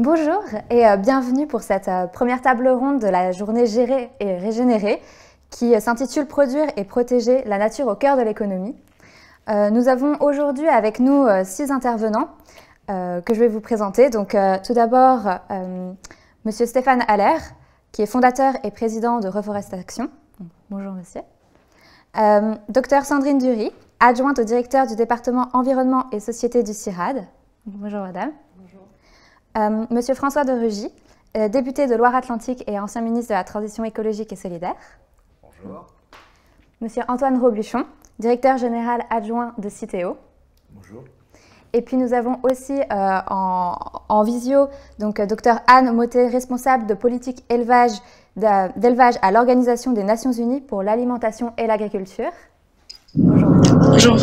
Bonjour et bienvenue pour cette première table ronde de la journée Gérer et Régénérer qui s'intitule Produire et protéger la nature au cœur de l'économie. Nous avons aujourd'hui avec nous 6 intervenants que je vais vous présenter. Donc tout d'abord, Monsieur Stéphane Haller, qui est fondateur et président de Reforestation. Bonjour monsieur. Docteur Sandrine Dury, adjointe au directeur du département environnement et société du CIRAD. Bonjour madame. Bonjour. Monsieur François de Rugy, député de Loire-Atlantique et ancien ministre de la Transition écologique et solidaire. Bonjour. Monsieur Antoine Robuchon, directeur général adjoint de Citeo. Bonjour. Et puis nous avons aussi en visio donc Dr Anne Mottet, responsable de politique d'élevage à l'Organisation des Nations Unies pour l'alimentation et l'agriculture. Bonjour madame. Bonjour.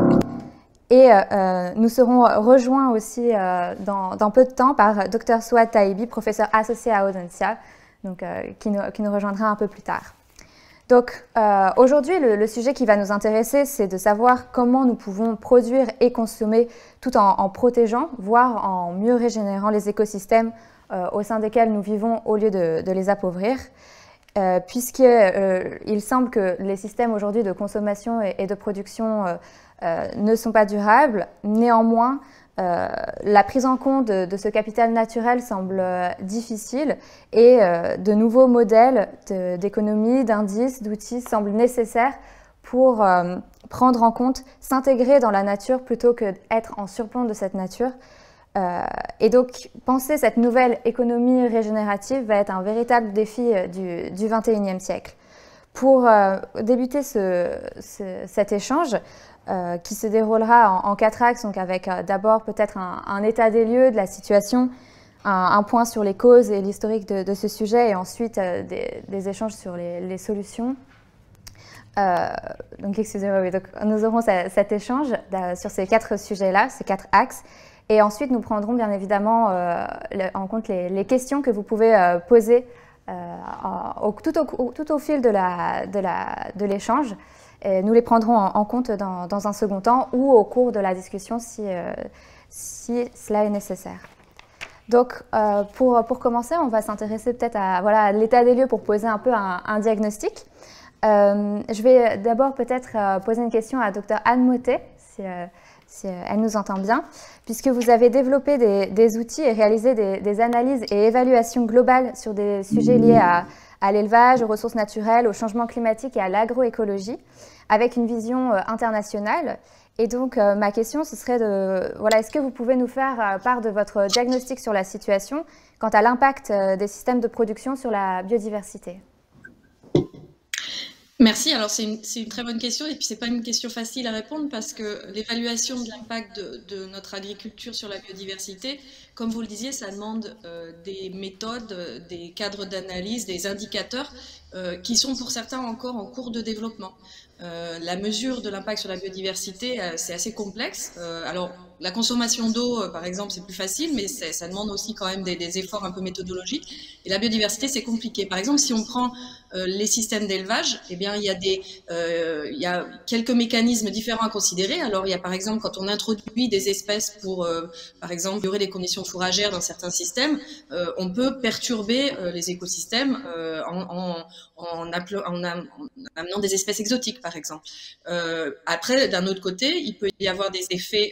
Et nous serons rejoints aussi dans peu de temps par Dr Souad Taïbi, professeur associé à Audencia, donc, qui nous rejoindra un peu plus tard. Donc aujourd'hui, le sujet qui va nous intéresser, c'est de savoir comment nous pouvons produire et consommer tout en protégeant, voire en mieux régénérant les écosystèmes au sein desquels nous vivons au lieu de les appauvrir. Puisqu'il semble que les systèmes aujourd'hui de consommation et de production ne sont pas durables. Néanmoins, la prise en compte de ce capital naturel semble difficile et de nouveaux modèles d'économie, d'indices, d'outils semblent nécessaires pour prendre en compte, s'intégrer dans la nature plutôt que d'être en surplomb de cette nature. Et donc, penser cette nouvelle économie régénérative va être un véritable défi du XXIe siècle. Pour débuter cet échange, qui se déroulera en 4 axes, donc avec d'abord peut-être un état des lieux de la situation, un point sur les causes et l'historique de ce sujet, et ensuite des échanges sur les solutions. Donc, excusez-moi, oui, donc nous aurons cet échange sur ces 4 sujets-là, ces 4 axes. Et ensuite, nous prendrons bien évidemment en compte les questions que vous pouvez poser tout au fil de l'échange. Nous les prendrons en compte dans un second temps ou au cours de la discussion si cela est nécessaire. Donc, pour commencer, on va s'intéresser peut-être à l'état des lieux pour poser un peu un diagnostic. Je vais d'abord peut-être poser une question à Dr Anne Mottet, si elle nous entend bien, puisque vous avez développé des outils et réalisé des analyses et évaluations globales sur des sujets liés à l'élevage, aux ressources naturelles, au changement climatique et à l'agroécologie, avec une vision internationale. Et donc, ma question, ce serait est-ce que vous pouvez nous faire part de votre diagnostic sur la situation quant à l'impact des systèmes de production sur la biodiversité ? Merci. Alors, c'est une très bonne question et puis c'est pas une question facile à répondre parce que l'évaluation de l'impact de notre agriculture sur la biodiversité, comme vous le disiez, ça demande des méthodes, des cadres d'analyse, des indicateurs qui sont pour certains encore en cours de développement. La mesure de l'impact sur la biodiversité, c'est assez complexe. Alors, la consommation d'eau, par exemple, c'est plus facile, mais ça demande aussi quand même des efforts un peu méthodologiques. Et la biodiversité, c'est compliqué. Par exemple, si on prend les systèmes d'élevage, eh bien, il y a quelques mécanismes différents à considérer. Alors, il y a par exemple, quand on introduit des espèces pour, par exemple, améliorer les conditions fourragères dans certains systèmes, on peut perturber les écosystèmes en amenant des espèces exotiques, par exemple. Après, d'un autre côté, il peut y avoir des effets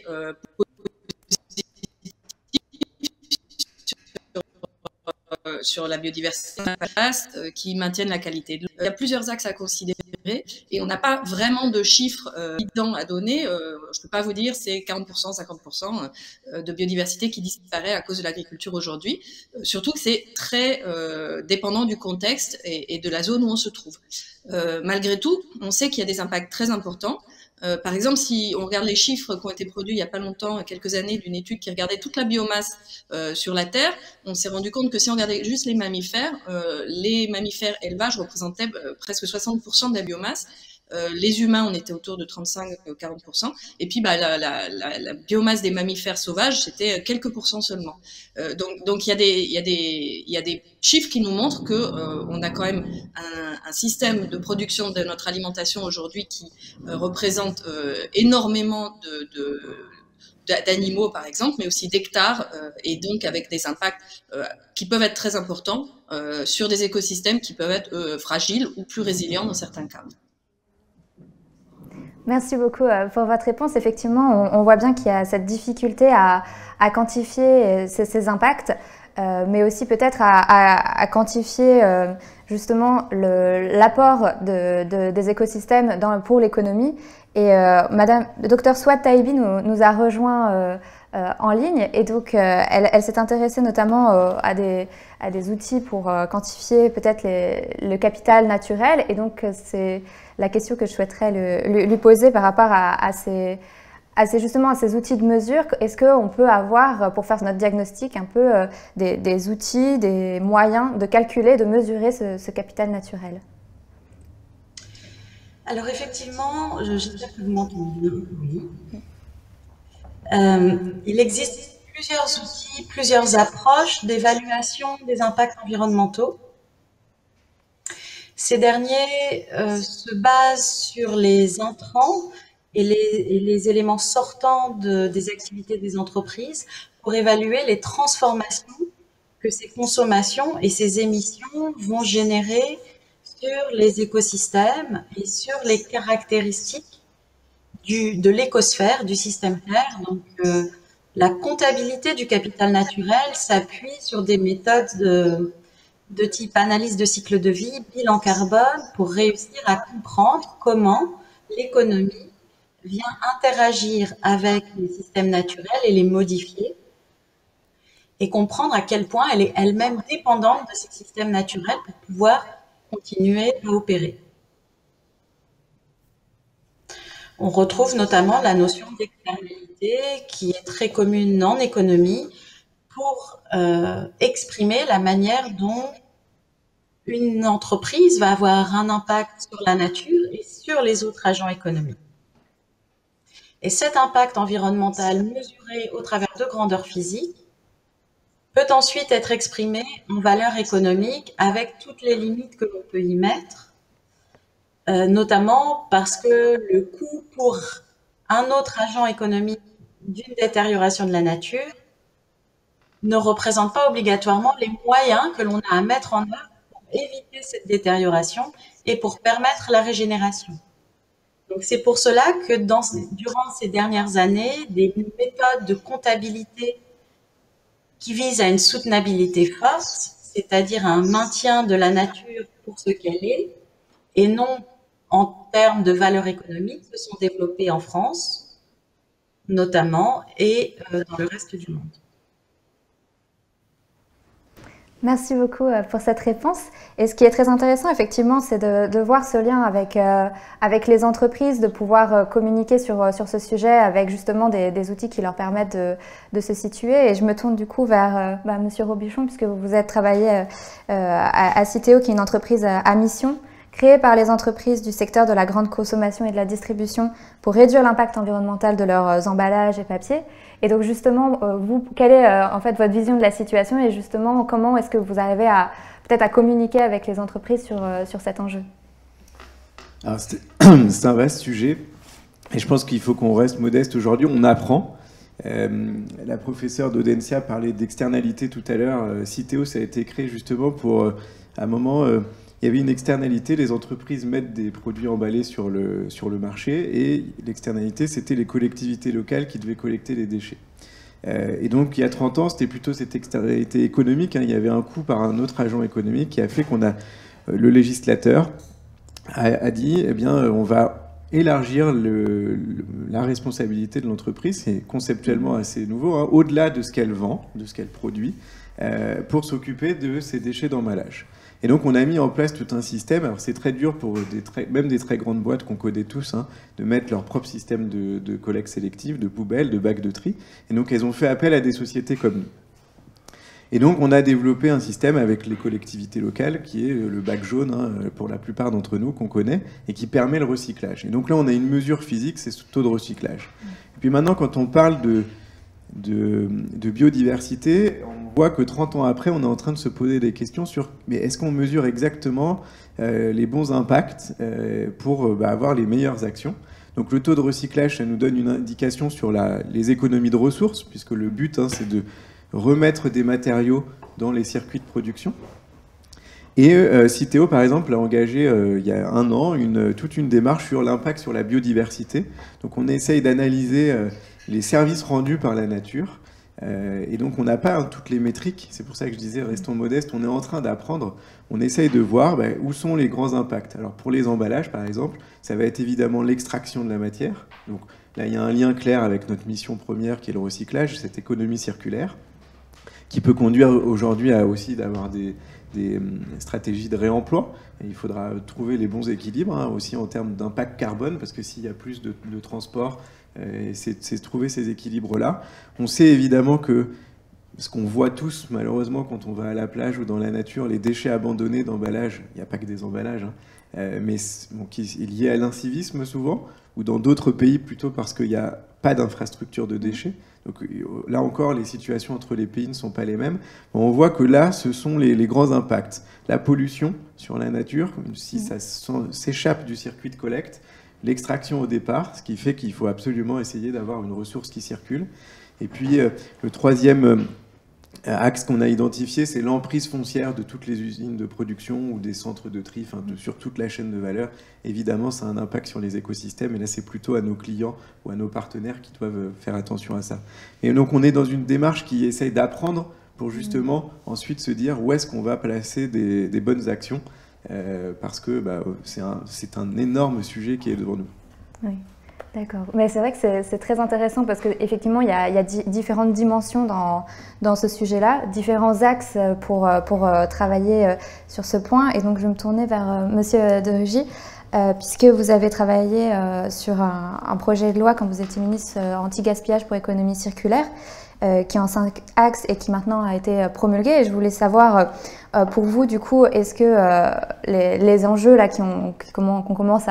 sur la biodiversité qui maintiennent la qualité de l'eau. Il y a plusieurs axes à considérer et on n'a pas vraiment de chiffres évidents à donner. Je ne peux pas vous dire c'est 40%, 50% de biodiversité qui disparaît à cause de l'agriculture aujourd'hui. Surtout que c'est très dépendant du contexte et de la zone où on se trouve. Malgré tout, on sait qu'il y a des impacts très importants. Par exemple, si on regarde les chiffres qui ont été produits il n'y a pas longtemps, quelques années, d'une étude qui regardait toute la biomasse sur la Terre, on s'est rendu compte que si on regardait juste les mammifères élevage représentaient presque 60% de la biomasse. Les humains, on était autour de 35-40%. Et puis, la biomasse des mammifères sauvages, c'était quelques pourcents seulement. Donc, il y a des chiffres qui nous montrent que on a quand même un système de production de notre alimentation aujourd'hui qui représente énormément d'animaux, par exemple, mais aussi d'hectares, et donc avec des impacts qui peuvent être très importants sur des écosystèmes qui peuvent être fragiles ou plus résilients dans certains cas. Merci beaucoup pour votre réponse. Effectivement, on voit bien qu'il y a cette difficulté à quantifier ces impacts, mais aussi peut-être à quantifier justement l'apport des écosystèmes pour l'économie. Et Madame, le docteur Swat Taïbi nous a rejoint en ligne, et donc elle s'est intéressée notamment à des outils pour quantifier peut-être le capital naturel, et donc c'est la question que je souhaiterais lui poser par rapport à justement à ces outils de mesure. Est-ce qu'on peut avoir, pour faire notre diagnostic, un peu des outils, des moyens de calculer, de mesurer ce capital naturel? Alors effectivement, j'espère que vous m'entendez. Oui. Il existe plusieurs outils, plusieurs approches d'évaluation des impacts environnementaux. Ces derniers se basent sur les intrants et les éléments sortants des activités des entreprises pour évaluer les transformations que ces consommations et ces émissions vont générer sur les écosystèmes et sur les caractéristiques de l'écosphère, du système Terre. Donc, la comptabilité du capital naturel s'appuie sur des méthodes de type analyse de cycle de vie, bilan carbone, pour réussir à comprendre comment l'économie vient interagir avec les systèmes naturels et les modifier, et comprendre à quel point elle est elle-même dépendante de ces systèmes naturels pour pouvoir continuer à opérer. On retrouve notamment la notion d'externalité qui est très commune en économie pour exprimer la manière dont une entreprise va avoir un impact sur la nature et sur les autres agents économiques. Et cet impact environnemental mesuré au travers de grandeurs physiques peut ensuite être exprimé en valeur économique avec toutes les limites que l'on peut y mettre, notamment parce que le coût pour un autre agent économique d'une détérioration de la nature ne représente pas obligatoirement les moyens que l'on a à mettre en œuvre pour éviter cette détérioration et pour permettre la régénération. Donc c'est pour cela que durant ces dernières années, des méthodes de comptabilité qui visent à une soutenabilité forte, c'est-à-dire un maintien de la nature pour ce qu'elle est, et non en termes de valeur économique, se sont développées en France, notamment, et dans le reste du monde. Merci beaucoup pour cette réponse. Et ce qui est très intéressant, effectivement, c'est de voir ce lien avec les entreprises, de pouvoir communiquer sur ce sujet avec justement des outils qui leur permettent de se situer. Et je me tourne du coup vers Monsieur Robichon, puisque vous êtes travaillé à Citeo, qui est une entreprise à mission, créée par les entreprises du secteur de la grande consommation et de la distribution pour réduire l'impact environnemental de leurs emballages et papiers. Et donc justement, vous, quelle est en fait votre vision de la situation, et justement comment est-ce que vous arrivez peut-être à communiquer avec les entreprises sur cet enjeu? Alors c'est un vaste sujet, et je pense qu'il faut qu'on reste modeste aujourd'hui. On apprend. La professeure d'Audencia parlait d'externalité tout à l'heure. Citeo, ça a été créé justement pour, à un moment, il y avait une externalité, les entreprises mettent des produits emballés sur le marché, et l'externalité, c'était les collectivités locales qui devaient collecter les déchets. Et donc, il y a 30 ans, c'était plutôt cette externalité économique. Il y avait un coût par un autre agent économique qui a fait qu'on a... le législateur a dit, eh bien, on va élargir la responsabilité de l'entreprise, c'est conceptuellement assez nouveau, hein, au-delà de ce qu'elle vend, de ce qu'elle produit, pour s'occuper de ces déchets d'emballage. Et donc, on a mis en place tout un système. Alors, c'est très dur pour même des très grandes boîtes qu'on connaît tous, hein, de mettre leur propre système de collecte sélective, de poubelles, de bacs de tri. Et donc, elles ont fait appel à des sociétés comme nous. Et donc, on a développé un système avec les collectivités locales, qui est le bac jaune, hein, pour la plupart d'entre nous, qu'on connaît, et qui permet le recyclage. Et donc là, on a une mesure physique, c'est ce taux de recyclage. Et puis maintenant, quand on parle de biodiversité, on voit que 30 ans après, on est en train de se poser des questions sur mais est-ce qu'on mesure exactement les bons impacts pour avoir les meilleures actions. Donc le taux de recyclage, ça nous donne une indication sur les économies de ressources, puisque le but, hein, c'est de remettre des matériaux dans les circuits de production. Et Citeo, par exemple, a engagé il y a un an toute une démarche sur l'impact sur la biodiversité. Donc on essaye d'analyser les services rendus par la nature. Et donc on n'a pas toutes les métriques, c'est pour ça que je disais restons modestes, on est en train d'apprendre, on essaye de voir où sont les grands impacts. Alors pour les emballages par exemple, ça va être évidemment l'extraction de la matière, donc là il y a un lien clair avec notre mission première qui est le recyclage, cette économie circulaire, qui peut conduire aujourd'hui à aussi d'avoir des stratégies de réemploi. Et il faudra trouver les bons équilibres, hein, aussi en termes d'impact carbone, parce que s'il y a plus de transport, c'est trouver ces équilibres-là. On sait évidemment que ce qu'on voit tous, malheureusement, quand on va à la plage ou dans la nature, les déchets abandonnés d'emballage, il n'y a pas que des emballages, hein, mais qui est lié à l'incivisme souvent, ou dans d'autres pays plutôt parce qu'il n'y a pas d'infrastructure de déchets. Donc là encore, les situations entre les pays ne sont pas les mêmes. On voit que là, ce sont les grands impacts. La pollution sur la nature, si ça s'échappe du circuit de collecte, l'extraction au départ, ce qui fait qu'il faut absolument essayer d'avoir une ressource qui circule. Et puis le troisième axe qu'on a identifié, c'est l'emprise foncière de toutes les usines de production ou des centres de tri, sur toute la chaîne de valeur. Évidemment, ça a un impact sur les écosystèmes, et là, c'est plutôt à nos clients ou à nos partenaires qui doivent faire attention à ça. Et donc, on est dans une démarche qui essaye d'apprendre pour justement ensuite se dire où est-ce qu'on va placer des bonnes actions, parce que c'est un énorme sujet qui est devant nous. Oui. D'accord. Mais c'est vrai que c'est très intéressant parce qu'effectivement, il y a différentes dimensions dans ce sujet-là, différents axes pour travailler sur ce point. Et donc, je vais me tourner vers Monsieur de Rugy, puisque vous avez travaillé sur un projet de loi quand vous étiez ministre anti-gaspillage pour économie circulaire, qui est en 5 axes et qui maintenant a été promulgué. Et je voulais savoir, pour vous, du coup, est-ce que les enjeux là qu'on commence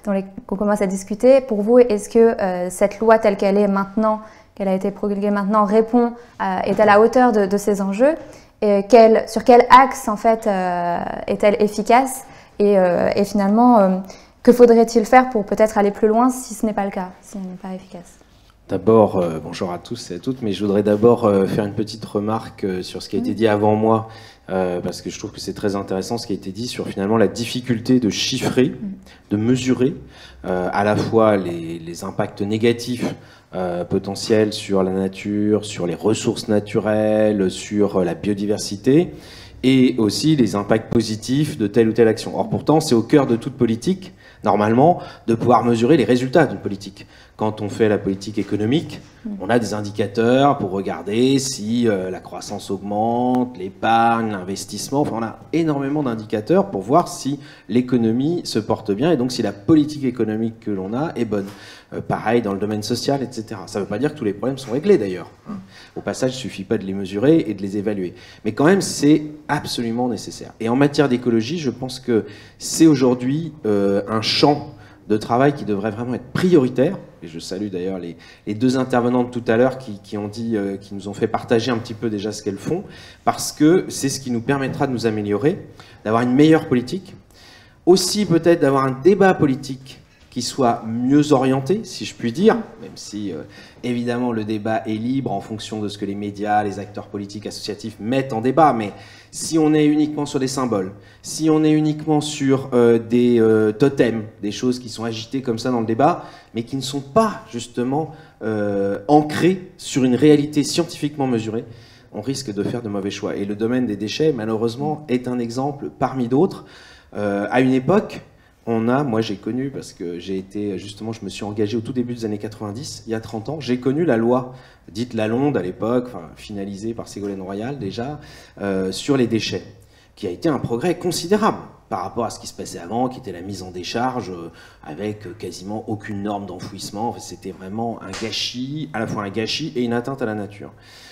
à discuter, pour vous, est-ce que cette loi telle qu'elle est maintenant, qu'elle a été promulguée maintenant, est à la hauteur de ces enjeux, et sur quel axe en fait est-elle efficace, et finalement, que faudrait-il faire pour peut-être aller plus loin si ce n'est pas le cas, si elle n'est pas efficace? D'abord, bonjour à tous et à toutes, mais je voudrais d'abord faire une petite remarque sur ce qui a été dit avant moi, parce que je trouve que c'est très intéressant ce qui a été dit sur finalement la difficulté de chiffrer, de mesurer à la fois les impacts négatifs potentiels sur la nature, sur les ressources naturelles, sur la biodiversité, et aussi les impacts positifs de telle ou telle action. Or pourtant, c'est au cœur de toute politique, normalement, de pouvoir mesurer les résultats d'une politique. Quand on fait la politique économique, on a des indicateurs pour regarder si la croissance augmente, l'épargne, l'investissement. Enfin, on a énormément d'indicateurs pour voir si l'économie se porte bien et donc si la politique économique que l'on a est bonne. Pareil dans le domaine social, etc. Ça ne veut pas dire que tous les problèmes sont réglés d'ailleurs. Au passage, il ne suffit pas de les mesurer et de les évaluer. Mais quand même, c'est absolument nécessaire. Et en matière d'écologie, je pense que c'est aujourd'hui un champ de travail qui devrait vraiment être prioritaire. Et je salue d'ailleurs les deux intervenantes tout à l'heure qui ont dit, qui nous ont fait partager un petit peu déjà ce qu'elles font, parce que c'est ce qui nous permettra de nous améliorer, d'avoir une meilleure politique, aussi peut-être d'avoir un débat politique qui soit mieux orienté, si je puis dire, même si évidemment le débat est libre en fonction de ce que les médias, les acteurs politiques, associatifs mettent en débat, mais si on est uniquement sur des symboles, si on est uniquement sur des totems, des choses qui sont agitées comme ça dans le débat, mais qui ne sont pas justement ancrées sur une réalité scientifiquement mesurée, on risque de faire de mauvais choix. Et le domaine des déchets, malheureusement, est un exemple parmi d'autres. À une époque, moi j'ai connu, parce que j'ai été, justement, je me suis engagé au tout début des années 90, il y a 30 ans, j'ai connu la loi dite Lalonde à l'époque, finalisée par Ségolène Royal déjà, sur les déchets, qui a été un progrès considérable par rapport à ce qui se passait avant, qui était la mise en décharge avec quasiment aucune norme d'enfouissement. Enfin, c'était vraiment un gâchis, à la fois un gâchis et une atteinte à la nature.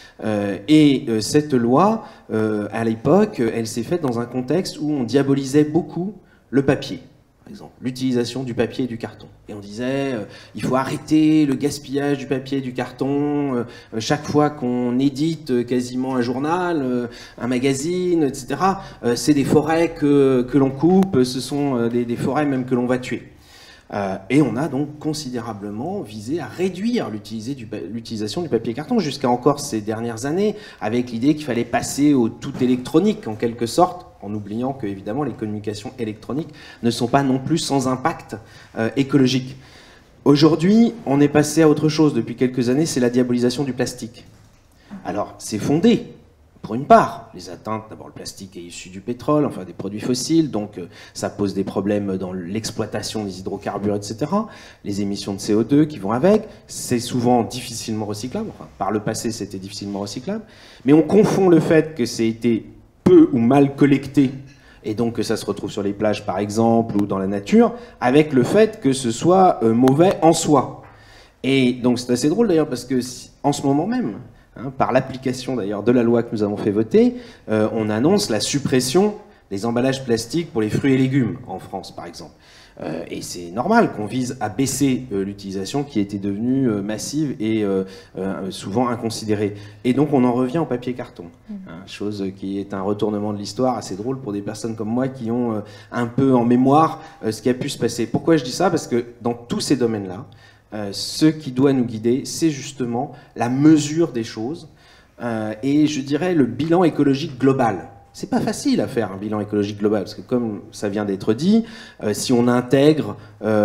Cette loi, à l'époque, elle s'est faite dans un contexte où on diabolisait beaucoup le papier. Par exemple, l'utilisation du papier et du carton. Et on disait, il faut arrêter le gaspillage du papier et du carton. Chaque fois qu'on édite quasiment un journal, un magazine, etc., c'est des forêts que l'on coupe, ce sont des forêts même que l'on va tuer. Et on a donc considérablement visé à réduire l'utilisation du papier carton jusqu'à encore ces dernières années, avec l'idée qu'il fallait passer au tout électronique en quelque sorte, en oubliant que évidemment les communications électroniques ne sont pas non plus sans impact écologique. Aujourd'hui, on est passé à autre chose depuis quelques années, c'est la diabolisation du plastique. Alors, c'est fondé. Pour une part, les atteintes, d'abord le plastique est issu du pétrole, enfin des produits fossiles, donc ça pose des problèmes dans l'exploitation des hydrocarbures, etc. Les émissions de CO2 qui vont avec, c'est souvent difficilement recyclable, enfin, par le passé c'était difficilement recyclable, mais on confond le fait que c'est été peu ou mal collecté, et donc que ça se retrouve sur les plages par exemple, ou dans la nature, avec le fait que ce soit mauvais en soi. Et donc c'est assez drôle d'ailleurs parce que en ce moment même, par l'application d'ailleurs de la loi que nous avons fait voter, on annonce la suppression des emballages plastiques pour les fruits et légumes en France par exemple. Et c'est normal qu'on vise à baisser l'utilisation qui était devenue massive et souvent inconsidérée. Et donc on en revient au papier carton, chose qui est un retournement de l'histoire assez drôle pour des personnes comme moi qui ont un peu en mémoire ce qui a pu se passer. Pourquoi je dis ça? Parce que dans tous ces domaines-là, ce qui doit nous guider, c'est justement la mesure des choses et je dirais le bilan écologique global. C'est pas facile à faire un bilan écologique global parce que comme ça vient d'être dit, si on intègre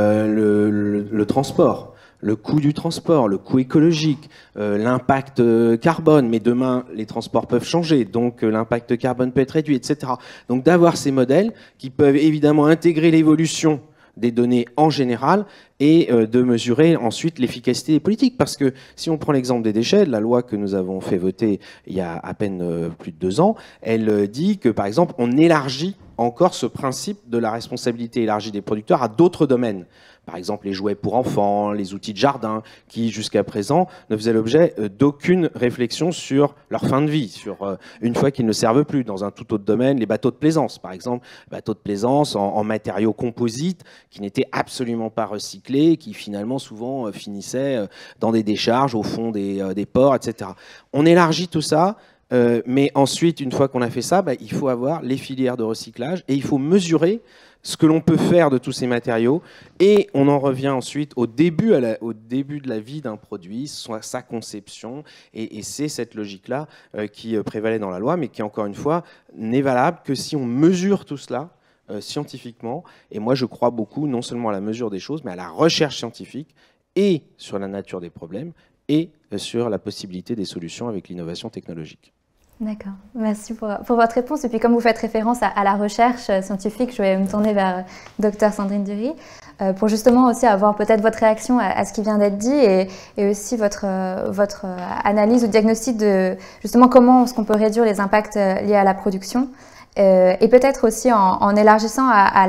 le transport, le coût du transport, le coût écologique, l'impact carbone, mais demain les transports peuvent changer, donc l'impact carbone peut être réduit, etc. Donc d'avoir ces modèles qui peuvent évidemment intégrer l'évolution des données en général et de mesurer ensuite l'efficacité des politiques. Parce que si on prend l'exemple des déchets, la loi que nous avons fait voter il y a à peine plus de 2 ans, elle dit que par exemple on élargit encore ce principe de la responsabilité élargie des producteurs à d'autres domaines. Par exemple les jouets pour enfants, les outils de jardin, qui jusqu'à présent ne faisaient l'objet d'aucune réflexion sur leur fin de vie, sur une fois qu'ils ne servent plus. Dans un tout autre domaine, les bateaux de plaisance, par exemple, bateaux de plaisance en matériaux composites qui n'étaient absolument pas recyclés, qui finalement souvent finissaient dans des décharges au fond des ports, etc. On élargit tout ça. Mais ensuite, une fois qu'on a fait ça, il faut avoir les filières de recyclage et il faut mesurer ce que l'on peut faire de tous ces matériaux. Et on en revient ensuite au début de la vie d'un produit, soit sa conception. Et c'est cette logique-là qui prévalait dans la loi, mais qui, encore une fois, n'est valable que si on mesure tout cela scientifiquement. Et moi, je crois beaucoup non seulement à la mesure des choses, mais à la recherche scientifique et sur la nature des problèmes et sur la possibilité des solutions avec l'innovation technologique. D'accord, merci pour votre réponse. Et puis comme vous faites référence à la recherche scientifique, je vais me tourner vers Dr Sandrine Dury pour justement aussi avoir peut-être votre réaction à ce qui vient d'être dit et aussi votre analyse ou diagnostic de justement comment est-ce qu'on peut réduire les impacts liés à la production et peut-être aussi en élargissant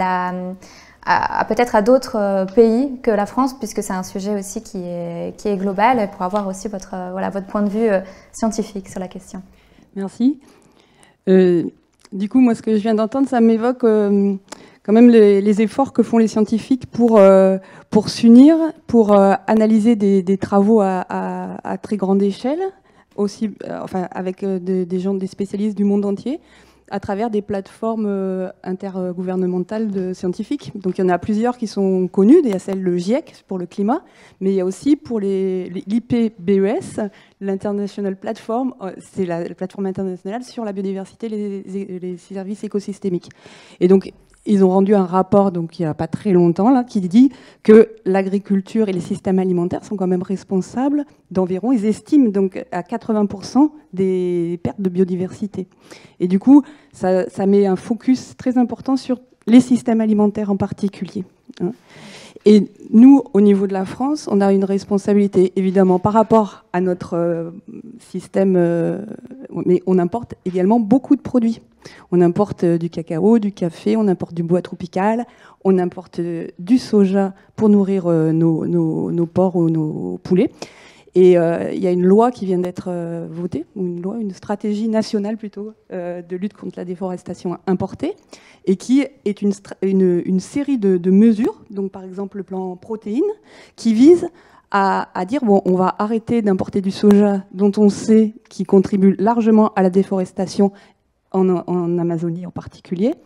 à peut-être à d'autres pays que la France, puisque c'est un sujet aussi qui est global, pour avoir aussi votre point de vue scientifique sur la question. Merci. Du coup, moi, ce que je viens d'entendre, ça m'évoque quand même les efforts que font les scientifiques pour s'unir, pour analyser des travaux à très grande échelle, aussi, enfin, avec des spécialistes du monde entier, à travers des plateformes intergouvernementales scientifiques. Donc il y en a plusieurs qui sont connues. Il y a celle, le GIEC pour le climat, mais il y a aussi pour l'IPBES, l'International Platform, c'est la plateforme internationale sur la biodiversité et les services écosystémiques. Et donc ils ont rendu un rapport, donc il n'y a pas très longtemps, là, qui dit que l'agriculture et les systèmes alimentaires sont quand même responsables d'environ, ils estiment donc à 80% des pertes de biodiversité. Et du coup, ça met un focus très important sur les systèmes alimentaires en particulier. Et nous, au niveau de la France, on a une responsabilité, évidemment, par rapport à notre système, mais on importe également beaucoup de produits. On importe du cacao, du café, on importe du bois tropical, on importe du soja pour nourrir nos porcs ou nos poulets. Et il y a une loi qui vient d'être votée, une stratégie nationale plutôt, de lutte contre la déforestation importée, et qui est une série de mesures, donc par exemple le plan protéines, qui vise à dire bon, on va arrêter d'importer du soja dont on sait qu'il contribue largement à la déforestation en Amazonie en particulier,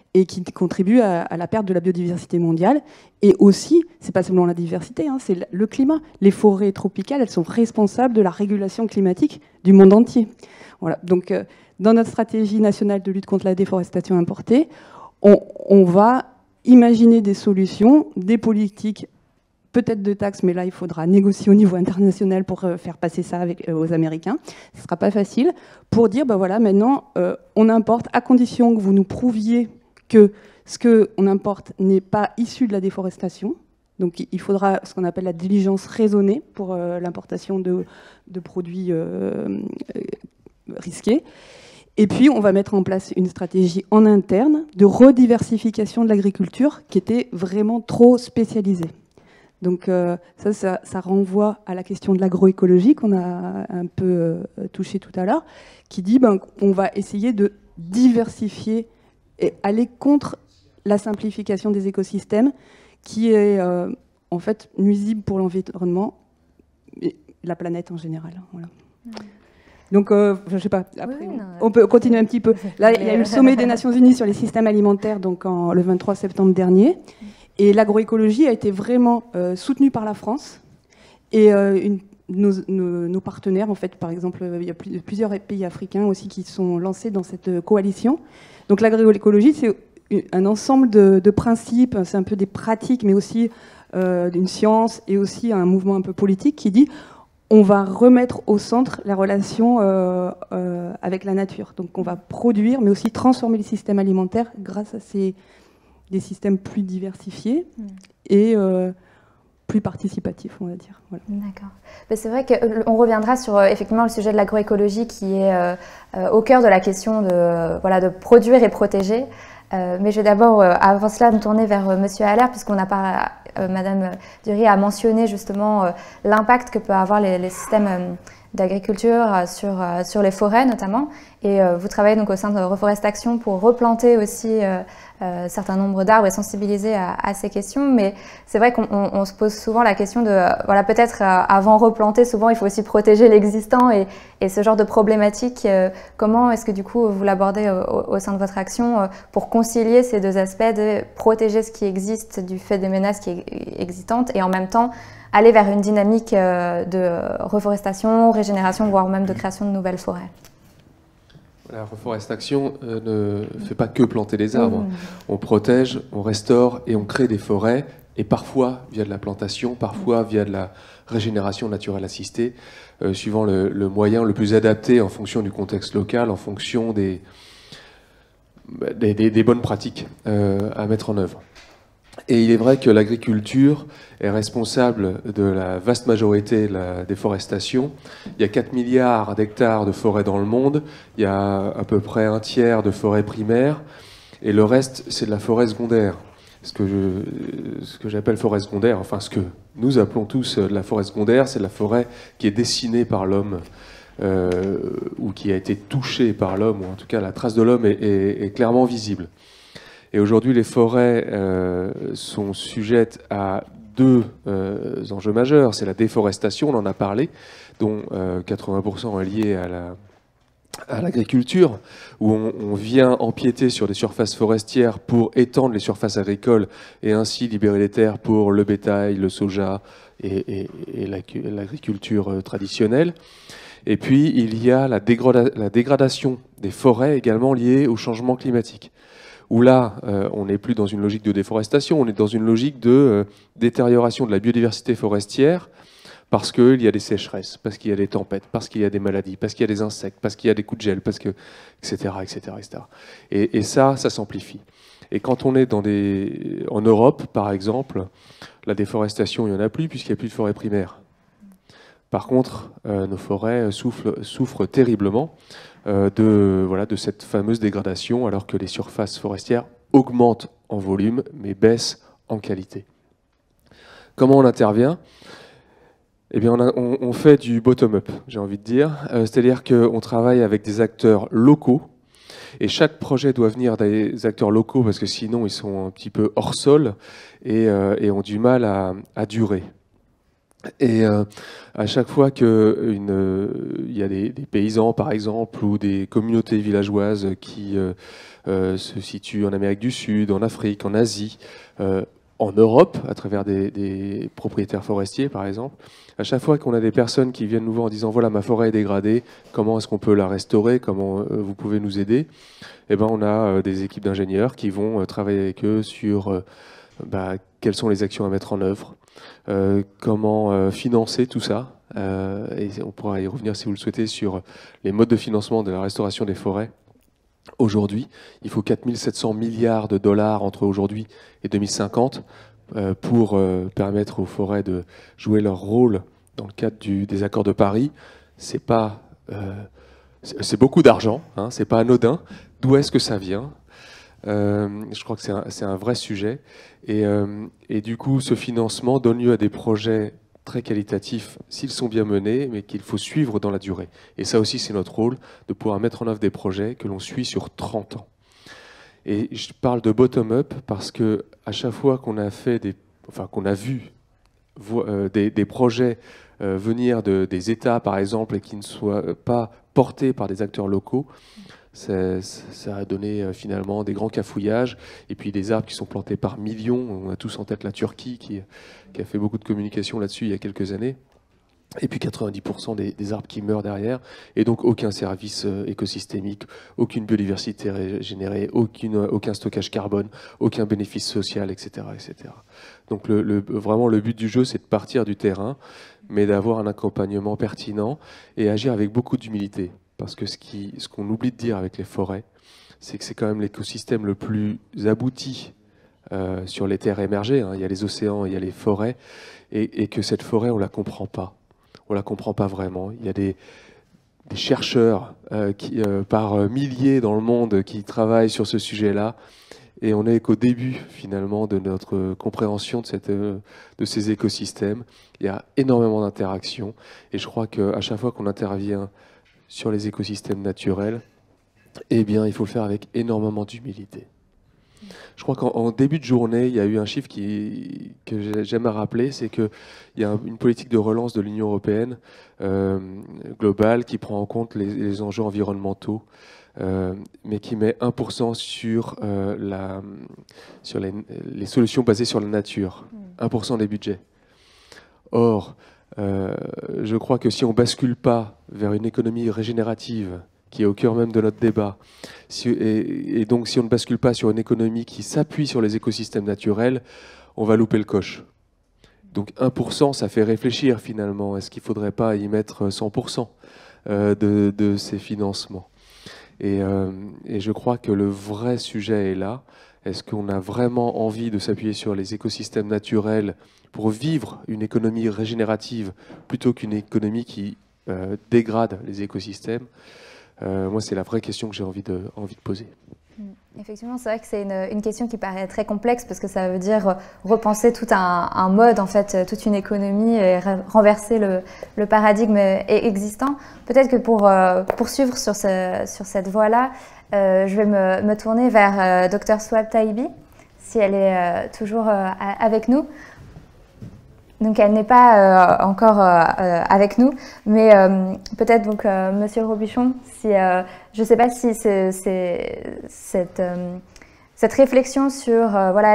et qui contribue à la perte de la biodiversité mondiale. Et aussi, c'est pas seulement la diversité, hein, c'est le climat. Les forêts tropicales, elles sont responsables de la régulation climatique du monde entier. Voilà. Donc, dans notre stratégie nationale de lutte contre la déforestation importée, on va imaginer des solutions, des politiques, peut-être de taxes, mais là, il faudra négocier au niveau international pour faire passer ça aux Américains. Ce ne sera pas facile, pour dire, ben voilà, maintenant, on importe, à condition que vous nous prouviez que ce qu'on importe n'est pas issu de la déforestation. Donc il faudra ce qu'on appelle la diligence raisonnée pour l'importation de produits risqués. Et puis on va mettre en place une stratégie en interne de rediversification de l'agriculture qui était vraiment trop spécialisée. Donc ça renvoie à la question de l'agroécologie qu'on a un peu touché tout à l'heure, qui dit qu'on va essayer de diversifier et aller contre la simplification des écosystèmes qui est en fait nuisible pour l'environnement et la planète en général. Voilà. Donc, je ne sais pas, après, oui, on peut continuer un petit peu. Là, il y a eu le sommet des Nations Unies sur les systèmes alimentaires donc le 23 septembre dernier. Et l'agroécologie a été vraiment soutenue par la France. Et nos partenaires, en fait, par exemple, il y a plusieurs pays africains aussi qui sont lancés dans cette coalition. Donc l'agroécologie, c'est un ensemble de principes, c'est un peu des pratiques, mais aussi d'une science et aussi un mouvement un peu politique qui dit on va remettre au centre la relation avec la nature. Donc on va produire, mais aussi transformer les systèmes alimentaires grâce à des systèmes plus diversifiés et plus participatifs, on va dire. Voilà. D'accord. C'est vrai qu'on reviendra sur effectivement le sujet de l'agroécologie qui est au cœur de la question de produire et protéger. Mais je vais d'abord, avant cela, me tourner vers Monsieur Allaire, puisqu'on n'a pas, Madame Dury a mentionné justement l'impact que peuvent avoir les systèmes d'agriculture sur les forêts notamment. Et vous travaillez donc au sein de Reforest Action pour replanter aussi un certain nombre d'arbres et sensibiliser à ces questions. Mais c'est vrai qu'on se pose souvent la question de, voilà, peut-être avant replanter, souvent il faut aussi protéger l'existant et ce genre de problématique. Comment est-ce que du coup vous l'abordez au sein de votre action pour concilier ces deux aspects de protéger ce qui existe du fait des menaces qui existantes et en même temps aller vers une dynamique de reforestation, régénération, voire même de création de nouvelles forêts? La Reforest Action ne fait pas que planter des arbres. On protège, on restaure et on crée des forêts, et parfois via de la plantation, parfois via de la régénération naturelle assistée, suivant le moyen le plus adapté en fonction du contexte local, en fonction des bonnes pratiques à mettre en œuvre. Et il est vrai que l'agriculture est responsable de la vaste majorité de la déforestation. Il y a 4 milliards d'hectares de forêts dans le monde, il y a à peu près un tiers de forêts primaires, et le reste, c'est de la forêt secondaire. Ce que j'appelle forêt secondaire, enfin ce que nous appelons tous de la forêt secondaire, c'est la forêt qui est dessinée par l'homme, ou qui a été touchée par l'homme, ou en tout cas la trace de l'homme est clairement visible. Et aujourd'hui, les forêts sont sujettes à deux enjeux majeurs. C'est la déforestation, on en a parlé, dont 80% est lié à l'agriculture, où on vient empiéter sur des surfaces forestières pour étendre les surfaces agricoles et ainsi libérer les terres pour le bétail, le soja et l'agriculture traditionnelle. Et puis, il y a la dégradation des forêts également liée au changement climatique, où là, on n'est plus dans une logique de déforestation, on est dans une logique de détérioration de la biodiversité forestière, parce qu'il y a des sécheresses, parce qu'il y a des tempêtes, parce qu'il y a des maladies, parce qu'il y a des insectes, parce qu'il y a des coups de gel, etc., etc., etc. Et ça s'amplifie. Et quand on est en Europe, par exemple, la déforestation, il n'y en a plus, puisqu'il n'y a plus de forêt primaire. Par contre, nos forêts souffrent terriblement de cette fameuse dégradation, alors que les surfaces forestières augmentent en volume, mais baissent en qualité. Comment on intervient ? Eh bien, on fait du bottom-up, j'ai envie de dire. C'est-à-dire qu'on travaille avec des acteurs locaux, et chaque projet doit venir des acteurs locaux, parce que sinon, ils sont un petit peu hors sol et ont du mal à durer. Et à chaque fois qu'il y a des paysans, par exemple, ou des communautés villageoises qui se situent en Amérique du Sud, en Afrique, en Asie, en Europe, à travers des propriétaires forestiers, par exemple, à chaque fois qu'on a des personnes qui viennent nous voir en disant « Voilà, ma forêt est dégradée, comment est-ce qu'on peut la restaurer, comment vous pouvez nous aider ?» Eh ben, on a des équipes d'ingénieurs qui vont travailler avec eux sur quelles sont les actions à mettre en œuvre, comment financer tout ça. Et on pourra y revenir si vous le souhaitez sur les modes de financement de la restauration des forêts. Aujourd'hui, il faut 4 700 milliards de dollars entre aujourd'hui et 2050 pour permettre aux forêts de jouer leur rôle dans le cadre des accords de Paris. C'est beaucoup d'argent, hein, c'est pas anodin. D'où est-ce que ça vient ? Je crois que c'est un vrai sujet. Et du coup, ce financement donne lieu à des projets très qualitatifs s'ils sont bien menés, mais qu'il faut suivre dans la durée. Et ça aussi, c'est notre rôle, de pouvoir mettre en œuvre des projets que l'on suit sur 30 ans. Et je parle de bottom-up parce que à chaque fois qu'on a vu des projets venir des États, par exemple, et qui ne soient pas portés par des acteurs locaux, ça a donné finalement des grands cafouillages et puis des arbres qui sont plantés par millions. On a tous en tête la Turquie qui a fait beaucoup de communication là-dessus il y a quelques années. Et puis 90% des arbres qui meurent derrière. Et donc aucun service écosystémique, aucune biodiversité régénérée, aucun stockage carbone, aucun bénéfice social, etc. etc. Donc vraiment le but du jeu, c'est de partir du terrain, mais d'avoir un accompagnement pertinent et agir avec beaucoup d'humilité. Parce que ce qu'on oublie de dire avec les forêts, c'est que c'est quand même l'écosystème le plus abouti sur les terres émergées. Hein. Il y a les océans, il y a les forêts, et que cette forêt, on ne la comprend pas. On ne la comprend pas vraiment. Il y a des chercheurs par milliers dans le monde qui travaillent sur ce sujet-là, et on n'est qu'au début, finalement, de notre compréhension de ces écosystèmes. Il y a énormément d'interactions, et je crois qu'à chaque fois qu'on intervient sur les écosystèmes naturels, eh bien, il faut le faire avec énormément d'humilité. Je crois qu'en début de journée, il y a eu un chiffre que j'aime à rappeler, c'est qu'il y a une politique de relance de l'Union européenne globale qui prend en compte les enjeux environnementaux, mais qui met 1% sur les solutions basées sur la nature, 1% des budgets. Or, je crois que si on ne bascule pas vers une économie régénérative, qui est au cœur même de notre débat, et donc si on ne bascule pas sur une économie qui s'appuie sur les écosystèmes naturels, on va louper le coche. Donc 1%, ça fait réfléchir finalement. Est-ce qu'il ne faudrait pas y mettre 100% de ces financements ? Et je crois que le vrai sujet est là. Est-ce qu'on a vraiment envie de s'appuyer sur les écosystèmes naturels pour vivre une économie régénérative plutôt qu'une économie qui dégrade les écosystèmes ? Moi, c'est la vraie question que j'ai envie de poser. Effectivement, c'est vrai que c'est une question qui paraît très complexe parce que ça veut dire repenser tout un mode, en fait, toute une économie et renverser le paradigme existant. Peut-être que pour poursuivre sur cette voie-là, je vais me tourner vers Dr Souab Taïbi, si elle est toujours avec nous. Donc elle n'est pas encore avec nous, mais peut-être donc Monsieur Robuchon, si je ne sais pas si cette réflexion sur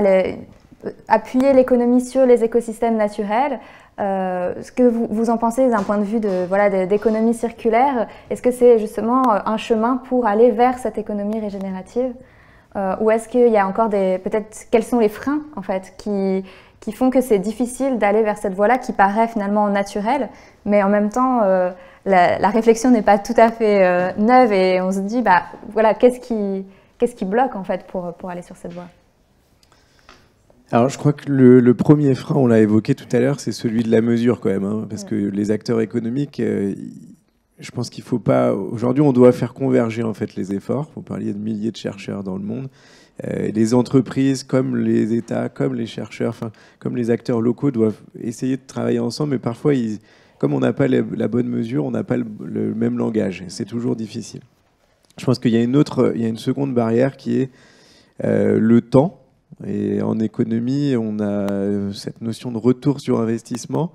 appuyer l'économie sur les écosystèmes naturels, ce que vous en pensez d'un point de vue d'économie circulaire, est-ce que c'est justement un chemin pour aller vers cette économie régénérative, ou est-ce qu'il y a encore peut-être quels sont les freins en fait qui font que c'est difficile d'aller vers cette voie-là qui paraît finalement naturelle, mais en même temps, la réflexion n'est pas tout à fait neuve et on se dit, qu'est-ce qui bloque en fait pour aller sur cette voie ? Alors je crois que le premier frein, on l'a évoqué tout à l'heure, c'est celui de la mesure quand même, hein, parce que les acteurs économiques, je pense qu'il faut pas... Aujourd'hui, on doit faire converger en fait les efforts. Vous parliez de milliers de chercheurs dans le monde. Les entreprises, comme les États, comme les chercheurs, comme les acteurs locaux doivent essayer de travailler ensemble, mais parfois, comme on n'a pas la bonne mesure, on n'a pas le même langage. C'est toujours difficile. Je pense qu'il y a une seconde barrière qui est le temps. Et en économie, on a cette notion de retour sur investissement.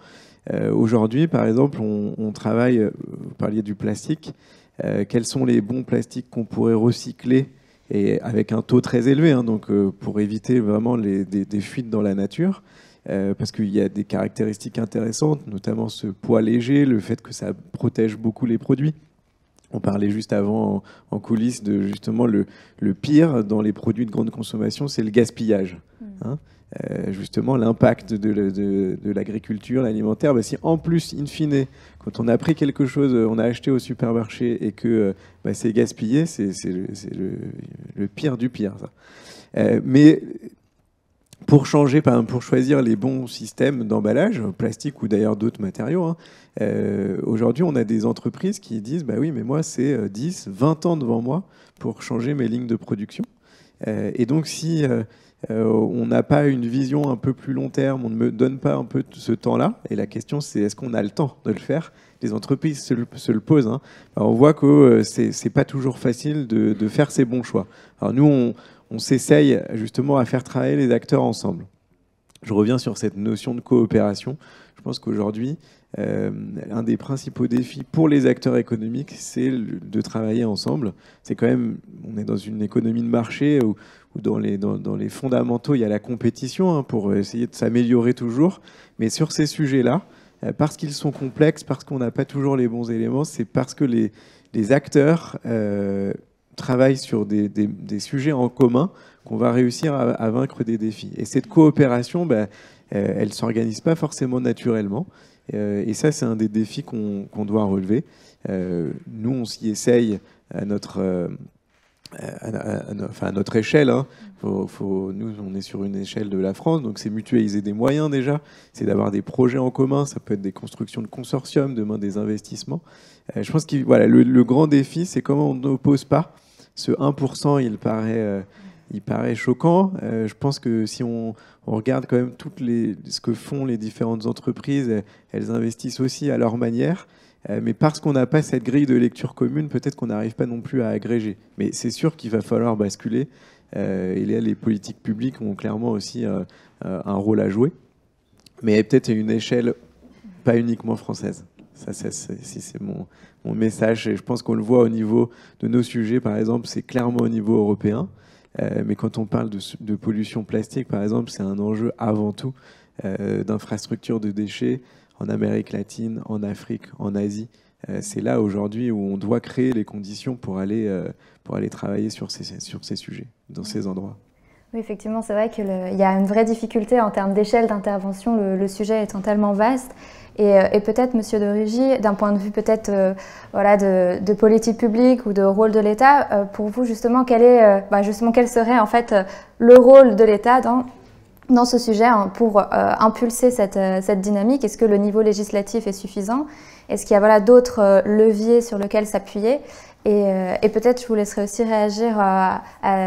Aujourd'hui, par exemple, on travaille, vous parliez du plastique, quels sont les bons plastiques qu'on pourrait recycler et avec un taux très élevé, hein, donc pour éviter vraiment des fuites dans la nature, parce qu'il y a des caractéristiques intéressantes, notamment ce poids léger, le fait que ça protège beaucoup les produits. On parlait juste avant en coulisses de justement le pire dans les produits de grande consommation, c'est le gaspillage. Hein. Justement, l'impact de l'agriculture, l'alimentaire, si en plus, in fine, quand on a pris quelque chose, on a acheté au supermarché et que c'est gaspillé, c'est le pire du pire. Ça. Mais pour changer, par exemple, pour choisir les bons systèmes d'emballage, plastique ou d'ailleurs d'autres matériaux, hein, aujourd'hui, on a des entreprises qui disent oui, mais moi, c'est 10, 20 ans devant moi pour changer mes lignes de production. Et donc, si on n'a pas une vision un peu plus long terme, on ne me donne pas un peu ce temps-là, et la question, c'est est-ce qu'on a le temps de le faire? Les entreprises se le posent. Hein. Alors, on voit que c'est pas toujours facile de faire ces bons choix. Alors, nous, on s'essaye justement à faire travailler les acteurs ensemble. Je reviens sur cette notion de coopération. Je pense qu'aujourd'hui, un des principaux défis pour les acteurs économiques, c'est de travailler ensemble. C'est quand même, on est dans une économie de marché où dans les fondamentaux, il y a la compétition hein, pour essayer de s'améliorer toujours. Mais sur ces sujets-là, parce qu'ils sont complexes, parce qu'on n'a pas toujours les bons éléments, c'est parce que les acteurs travaillent sur des sujets en commun qu'on va réussir à vaincre des défis. Et cette coopération, elle ne s'organise pas forcément naturellement. Et ça, c'est un des défis qu'on doit relever. Nous, on s'y essaye à notre échelle. Hein. Nous, on est sur une échelle de la France, donc c'est mutualiser des moyens déjà, c'est d'avoir des projets en commun, ça peut être des constructions de consortiums, demain des investissements. Je pense que le grand défi, c'est comment on n'oppose pas. Ce 1%, il paraît choquant. Je pense que si on regarde quand même ce que font les différentes entreprises, elles investissent aussi à leur manière. Mais parce qu'on n'a pas cette grille de lecture commune, peut-être qu'on n'arrive pas non plus à agréger. Mais c'est sûr qu'il va falloir basculer. Et là, les politiques publiques ont clairement aussi un rôle à jouer. Mais peut-être à une échelle pas uniquement française. Ça, c'est mon message. Et je pense qu'on le voit au niveau de nos sujets, par exemple, c'est clairement au niveau européen. Mais quand on parle de pollution plastique, par exemple, c'est un enjeu avant tout d'infrastructures de déchets en Amérique latine, en Afrique, en Asie. C'est là aujourd'hui où on doit créer les conditions pour aller travailler sur ces sujets, dans ces endroits. Oui, effectivement, c'est vrai qu'il y a une vraie difficulté en termes d'échelle d'intervention, le sujet étant tellement vaste. Et peut-être, Monsieur de Rugy, d'un point de vue peut-être de politique publique ou de rôle de l'État, pour vous, justement, quel serait en fait le rôle de l'État dans ce sujet hein, pour impulser cette dynamique? Est-ce que le niveau législatif est suffisant? Est-ce qu'il y a d'autres leviers sur lesquels s'appuyer? Et peut-être je vous laisserai aussi réagir à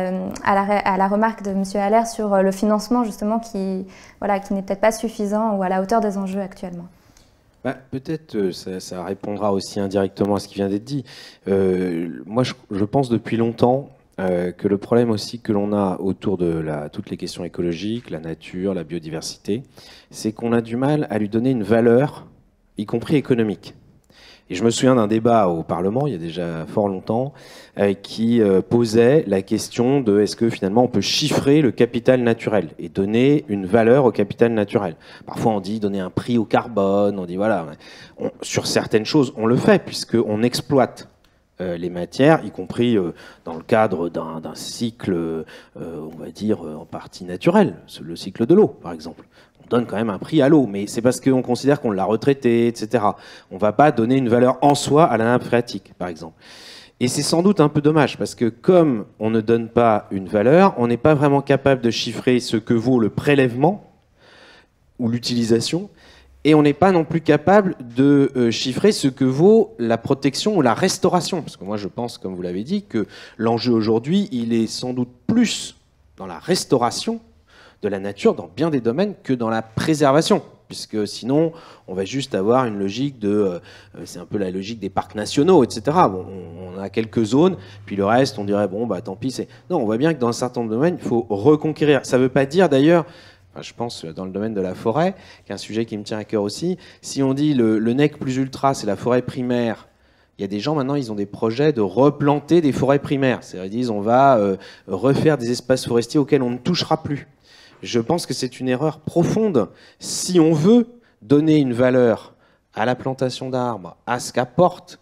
la remarque de M. Haller sur le financement justement qui n'est peut-être pas suffisant ou à la hauteur des enjeux actuellement. Peut-être ça répondra aussi indirectement à ce qui vient d'être dit. Moi je pense depuis longtemps que le problème aussi que l'on a autour de toutes les questions écologiques, la nature, la biodiversité, c'est qu'on a du mal à lui donner une valeur, y compris économique. Et je me souviens d'un débat au Parlement, il y a déjà fort longtemps, qui posait la question de est-ce que finalement on peut chiffrer le capital naturel et donner une valeur au capital naturel. Parfois on dit donner un prix au carbone, on dit voilà, sur certaines choses on le fait puisqu'on exploite les matières, y compris dans le cadre d'un cycle, on va dire, en partie naturel, le cycle de l'eau, par exemple. On donne quand même un prix à l'eau, mais c'est parce qu'on considère qu'on l'a retraité, etc. On ne va pas donner une valeur en soi à la nappe phréatique, par exemple. Et c'est sans doute un peu dommage, parce que comme on ne donne pas une valeur, on n'est pas vraiment capable de chiffrer ce que vaut le prélèvement ou l'utilisation, et on n'est pas non plus capable de chiffrer ce que vaut la protection ou la restauration. Parce que moi, je pense, comme vous l'avez dit, que l'enjeu aujourd'hui, il est sans doute plus dans la restauration de la nature, dans bien des domaines, que dans la préservation. Puisque sinon, on va juste avoir une logique c'est un peu la logique des parcs nationaux, etc. Bon, on a quelques zones, puis le reste, on dirait, bon, tant pis. Non, on voit bien que dans un certain nombre de domaines, il faut reconquérir. Ça ne veut pas dire, d'ailleurs, Enfin, je pense dans le domaine de la forêt, qui est un sujet qui me tient à cœur aussi. Si on dit le nec plus ultra, c'est la forêt primaire, il y a des gens maintenant, ils ont des projets de replanter des forêts primaires. C'est-à-dire, ils disent, on va refaire des espaces forestiers auxquels on ne touchera plus. Je pense que c'est une erreur profonde. Si on veut donner une valeur à la plantation d'arbres, à ce qu'apporte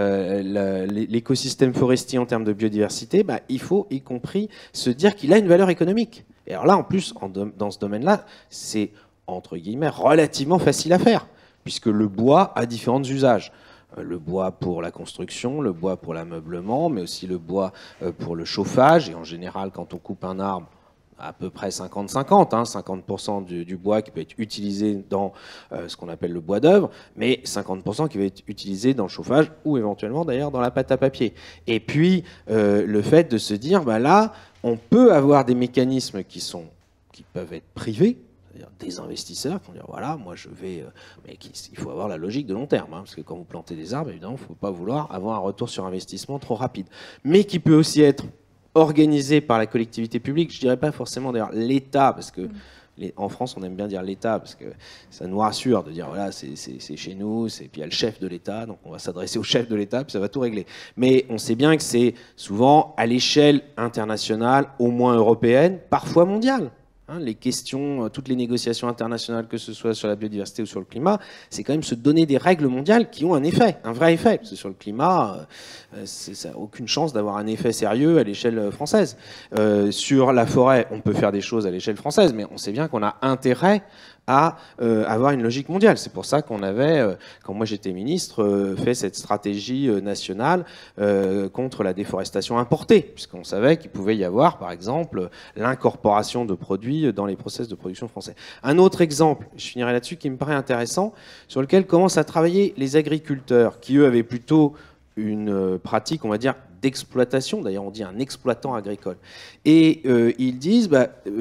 l'écosystème forestier en termes de biodiversité, bah, il faut y compris se dire qu'il a une valeur économique. Et alors là, en plus, dans ce domaine-là, c'est, entre guillemets, relativement facile à faire, puisque le bois a différents usages. Le bois pour la construction, le bois pour l'ameublement, mais aussi le bois pour le chauffage. Et en général, quand on coupe un arbre, à peu près 50-50, 50% du bois qui peut être utilisé dans ce qu'on appelle le bois d'œuvre, mais 50% qui va être utilisé dans le chauffage ou éventuellement d'ailleurs dans la pâte à papier. Et puis le fait de se dire, bah là, on peut avoir des mécanismes qui peuvent être privés, c'est-à-dire des investisseurs qui vont dire, voilà, moi je vais... mais il faut avoir la logique de long terme, parce que quand vous plantez des arbres, évidemment, il ne faut pas vouloir avoir un retour sur investissement trop rapide. Mais qui peut aussi être organisé par la collectivité publique, je dirais pas forcément d'ailleurs l'État, parce que en France on aime bien dire l'État, parce que ça nous rassure de dire voilà c'est chez nous, puis il y a le chef de l'État, donc on va s'adresser au chef de l'État, puis ça va tout régler. Mais on sait bien que c'est souvent à l'échelle internationale, au moins européenne, parfois mondiale. Les questions, toutes les négociations internationales, que ce soit sur la biodiversité ou sur le climat, c'est quand même se donner des règles mondiales qui ont un effet, un vrai effet. Parce que sur le climat, ça n'a aucune chance d'avoir un effet sérieux à l'échelle française. Sur la forêt, on peut faire des choses à l'échelle française, mais on sait bien qu'on a intérêt à avoir une logique mondiale. C'est pour ça qu'on avait, quand moi j'étais ministre, fait cette stratégie nationale contre la déforestation importée, puisqu'on savait qu'il pouvait y avoir, par exemple, l'incorporation de produits dans les process de production français. Un autre exemple, je finirai là-dessus, qui me paraît intéressant, sur lequel commencent à travailler les agriculteurs, qui eux avaient plutôt une pratique, on va dire, d'exploitation, d'ailleurs on dit un exploitant agricole. Et ils disent,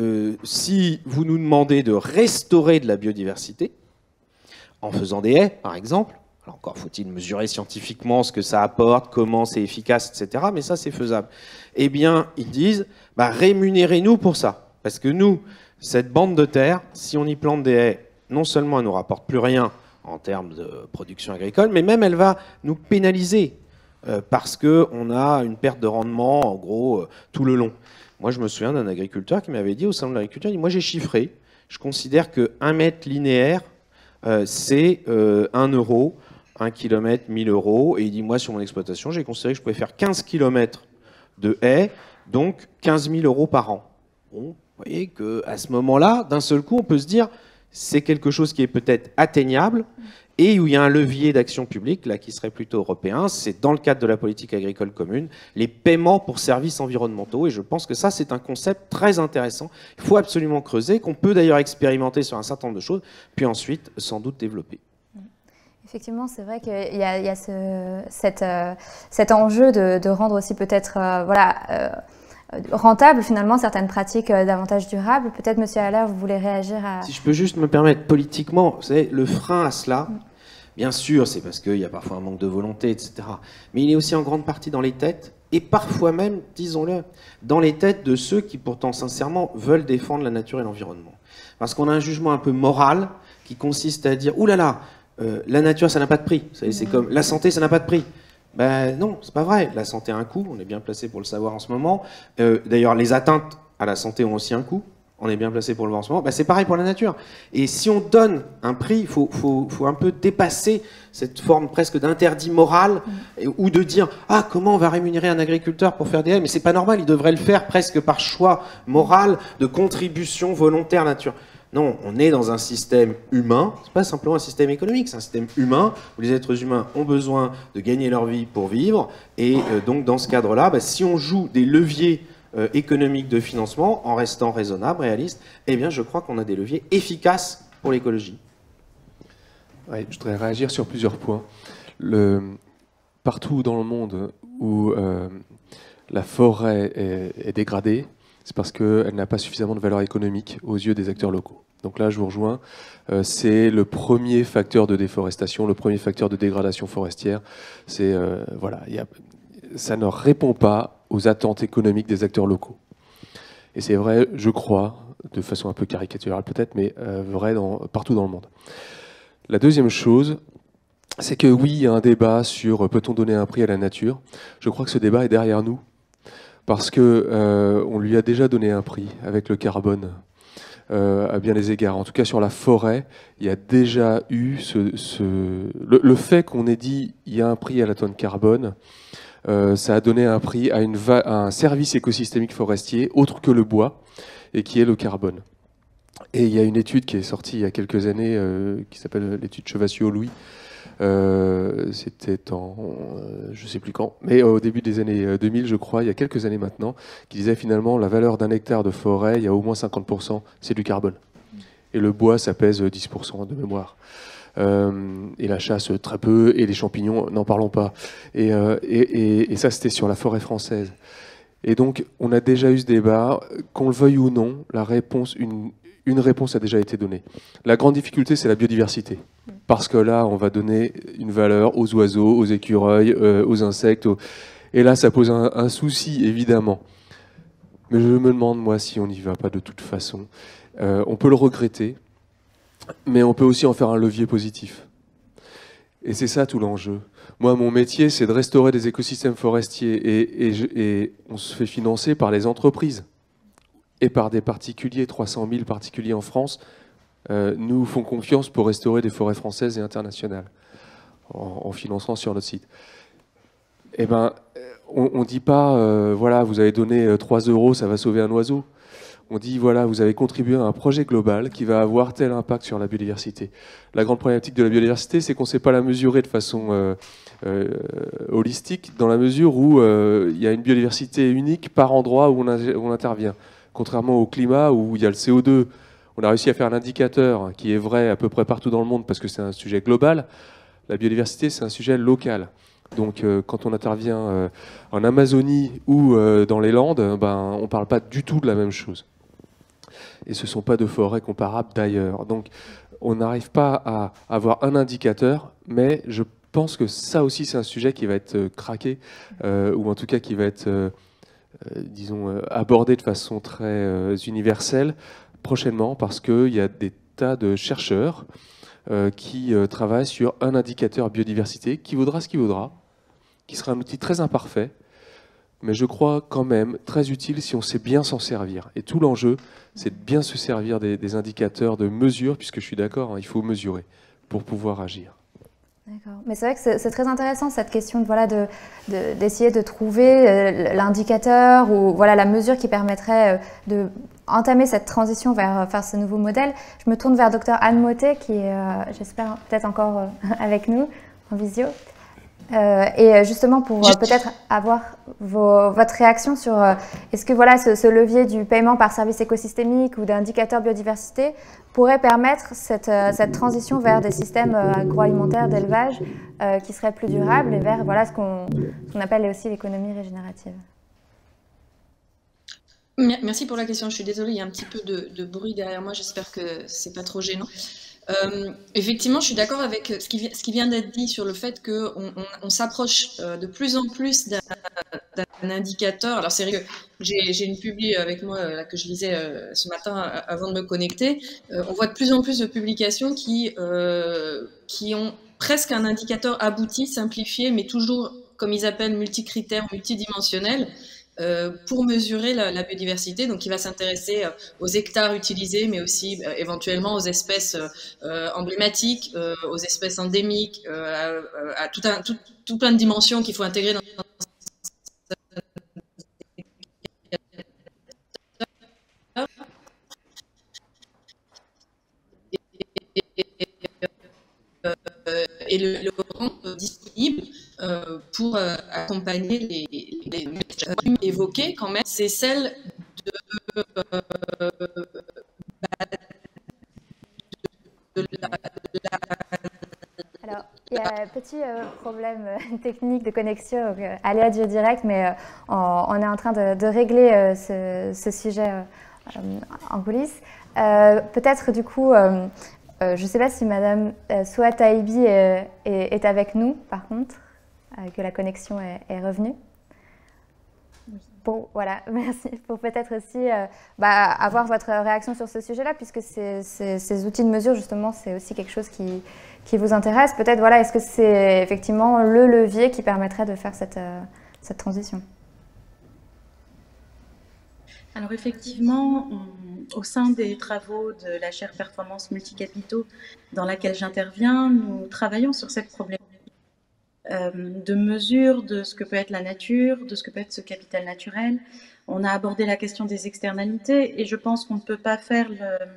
si vous nous demandez de restaurer de la biodiversité, en faisant des haies par exemple, alors encore faut-il mesurer scientifiquement ce que ça apporte, comment c'est efficace, etc., mais ça c'est faisable. Eh bien ils disent, rémunérez-nous pour ça, parce que nous, cette bande de terre, si on y plante des haies, non seulement elle ne nous rapporte plus rien en termes de production agricole, mais même elle va nous pénaliser, parce qu'on a une perte de rendement, en gros, tout le long. Moi, je me souviens d'un agriculteur qui m'avait dit au salon de l'agriculture, il dit, moi j'ai chiffré, je considère que 1 mètre linéaire, c'est 1 euro, 1 kilomètre, 1000 euros, et il dit, moi sur mon exploitation, j'ai considéré que je pouvais faire 15 kilomètres de haies, donc 15 000 euros par an. Bon, vous voyez qu'à ce moment-là, d'un seul coup, on peut se dire, c'est quelque chose qui est peut-être atteignable, et où il y a un levier d'action publique, là, qui serait plutôt européen, c'est dans le cadre de la politique agricole commune, les paiements pour services environnementaux, et je pense que ça, c'est un concept très intéressant. Il faut absolument creuser, qu'on peut d'ailleurs expérimenter sur un certain nombre de choses, puis ensuite, sans doute, développer. Effectivement, c'est vrai qu'il y a cet enjeu de rendre aussi peut-être rentable finalement certaines pratiques davantage durables. Peut-être, Monsieur Haller, vous voulez réagir à... Si je peux juste me permettre, politiquement, vous savez, le frein à cela, bien sûr, c'est parce qu'il y a parfois un manque de volonté, etc. Mais il est aussi en grande partie dans les têtes, et parfois même, disons-le, dans les têtes de ceux qui pourtant sincèrement veulent défendre la nature et l'environnement. Parce qu'on a un jugement un peu moral qui consiste à dire « Ouh là là, la nature, ça n'a pas de prix. » C'est comme « La santé, ça n'a pas de prix. » Ben non, c'est pas vrai. La santé a un coût, on est bien placé pour le savoir en ce moment. D'ailleurs, les atteintes à la santé ont aussi un coût. On est bien placé pour le voir en ce moment. Ben, c'est pareil pour la nature. Et si on donne un prix, il faut un peu dépasser cette forme presque d'interdit moral, ou de dire « Ah, comment on va rémunérer un agriculteur pour faire des haies ?» Mais c'est pas normal, il devrait le faire presque par choix moral de contribution volontaire nature. Non, on est dans un système humain, c'est pas simplement un système économique, c'est un système humain où les êtres humains ont besoin de gagner leur vie pour vivre, et donc dans ce cadre-là, si on joue des leviers économiques de financement en restant raisonnable, réaliste, eh bien je crois qu'on a des leviers efficaces pour l'écologie. Oui, je voudrais réagir sur plusieurs points. Partout dans le monde où la forêt est dégradée, c'est parce qu'elle n'a pas suffisamment de valeur économique aux yeux des acteurs locaux. Donc là, je vous rejoins, c'est le premier facteur de déforestation, le premier facteur de dégradation forestière. Voilà, ça ne répond pas aux attentes économiques des acteurs locaux. Et c'est vrai, je crois, de façon un peu caricaturale peut-être, mais vrai partout dans le monde. La deuxième chose, c'est que oui, il y a un débat sur peut-on donner un prix à la nature. Je crois que ce débat est derrière nous, parce que on lui a déjà donné un prix avec le carbone, à bien des égards. En tout cas, sur la forêt, il y a déjà eu le fait qu'on ait dit il y a un prix à la tonne carbone. Ça a donné un prix à un service écosystémique forestier autre que le bois, et qui est le carbone. Et il y a une étude qui est sortie il y a quelques années, qui s'appelle l'étude Chevassiot-Louis. C'était je ne sais plus quand, mais au début des années 2000, je crois, il y a quelques années maintenant, qui disait finalement la valeur d'un hectare de forêt, il y a au moins 50%, c'est du carbone. Et le bois, ça pèse 10% de mémoire. Et la chasse très peu, et les champignons, n'en parlons pas. Et ça, c'était sur la forêt française. Et donc, on a déjà eu ce débat, qu'on le veuille ou non, la réponse, une réponse a déjà été donnée. La grande difficulté, c'est la biodiversité. Parce que là, on va donner une valeur aux oiseaux, aux écureuils, aux insectes. Et là, ça pose un souci, évidemment. Mais je me demande, moi, si on n'y va pas de toute façon. On peut le regretter, mais on peut aussi en faire un levier positif. Et c'est ça tout l'enjeu. Moi, mon métier, c'est de restaurer des écosystèmes forestiers. Et on se fait financer par les entreprises et par des particuliers. 300 000 particuliers en France nous font confiance pour restaurer des forêts françaises et internationales, en finançant sur notre site. Eh ben, on ne dit pas, voilà, vous avez donné 3 €, ça va sauver un oiseau. On dit, voilà, vous avez contribué à un projet global qui va avoir tel impact sur la biodiversité. La grande problématique de la biodiversité, c'est qu'on ne sait pas la mesurer de façon holistique, dans la mesure où il y a une biodiversité unique par endroit où on intervient. Contrairement au climat, où il y a le CO2, on a réussi à faire un indicateur qui est vrai à peu près partout dans le monde parce que c'est un sujet global. La biodiversité, c'est un sujet local. Donc quand on intervient en Amazonie ou dans les Landes, on ne parle pas du tout de la même chose. Et ce ne sont pas de forêts comparables d'ailleurs. Donc on n'arrive pas à avoir un indicateur, mais je pense que ça aussi c'est un sujet qui va être craqué, ou en tout cas qui va être, disons, abordé de façon très universelle prochainement, parce qu'il y a des tas de chercheurs qui travaillent sur un indicateur biodiversité qui vaudra ce qu'il vaudra, qui sera un outil très imparfait, mais je crois quand même très utile si on sait bien s'en servir. Et tout l'enjeu, c'est de bien se servir des indicateurs de mesure, puisque je suis d'accord, hein, il faut mesurer pour pouvoir agir. D'accord. Mais c'est vrai que c'est très intéressant cette question d'essayer de trouver l'indicateur ou voilà, la mesure qui permettrait d'entamer cette transition vers ce nouveau modèle. Je me tourne vers Dr Anne Mottet qui est, j'espère, peut-être encore avec nous en visio. Et justement pour peut-être avoir votre réaction sur est-ce que voilà, ce levier du paiement par service écosystémique ou d'indicateur biodiversité pourrait permettre cette transition vers des systèmes agroalimentaires d'élevage qui seraient plus durables et vers voilà, ce qu'on appelle aussi l'économie régénérative. Merci pour la question. Je suis désolée, il y a un petit peu de bruit derrière moi. J'espère que c'est pas trop gênant. Effectivement, je suis d'accord avec ce qui vient d'être dit sur le fait qu'on s'approche de plus en plus d'un indicateur. Alors c'est vrai que j'ai une publi avec moi là, que je lisais ce matin avant de me connecter. On voit de plus en plus de publications qui ont presque un indicateur abouti, simplifié, mais toujours, comme ils appellent, multicritère, multidimensionnel. Pour mesurer la biodiversité, donc qui va s'intéresser aux hectares utilisés, mais aussi éventuellement aux espèces emblématiques, aux espèces endémiques, à tout plein de dimensions qu'il faut intégrer dans et le rendre disponible pour accompagner les évoquées quand même, c'est celle de Alors, il y a un petit problème technique de connexion, aléa du direct, mais on est en train de régler ce sujet en coulisses. Peut-être du coup, je ne sais pas si Madame Souad Taïbi est avec nous, par contre, que la connexion est revenue. Bon, voilà, merci. Pour peut-être aussi avoir votre réaction sur ce sujet-là, puisque ces outils de mesure, justement, c'est aussi quelque chose qui vous intéresse. Peut-être, voilà, est-ce que c'est effectivement le levier qui permettrait de faire cette transition? Alors effectivement, au sein des travaux de la chaire Performance Multicapitaux dans laquelle j'interviens, nous travaillons sur cette problématique de mesure de ce que peut être la nature, de ce que peut être ce capital naturel. On a abordé la question des externalités et je pense qu'on ne peut pas faire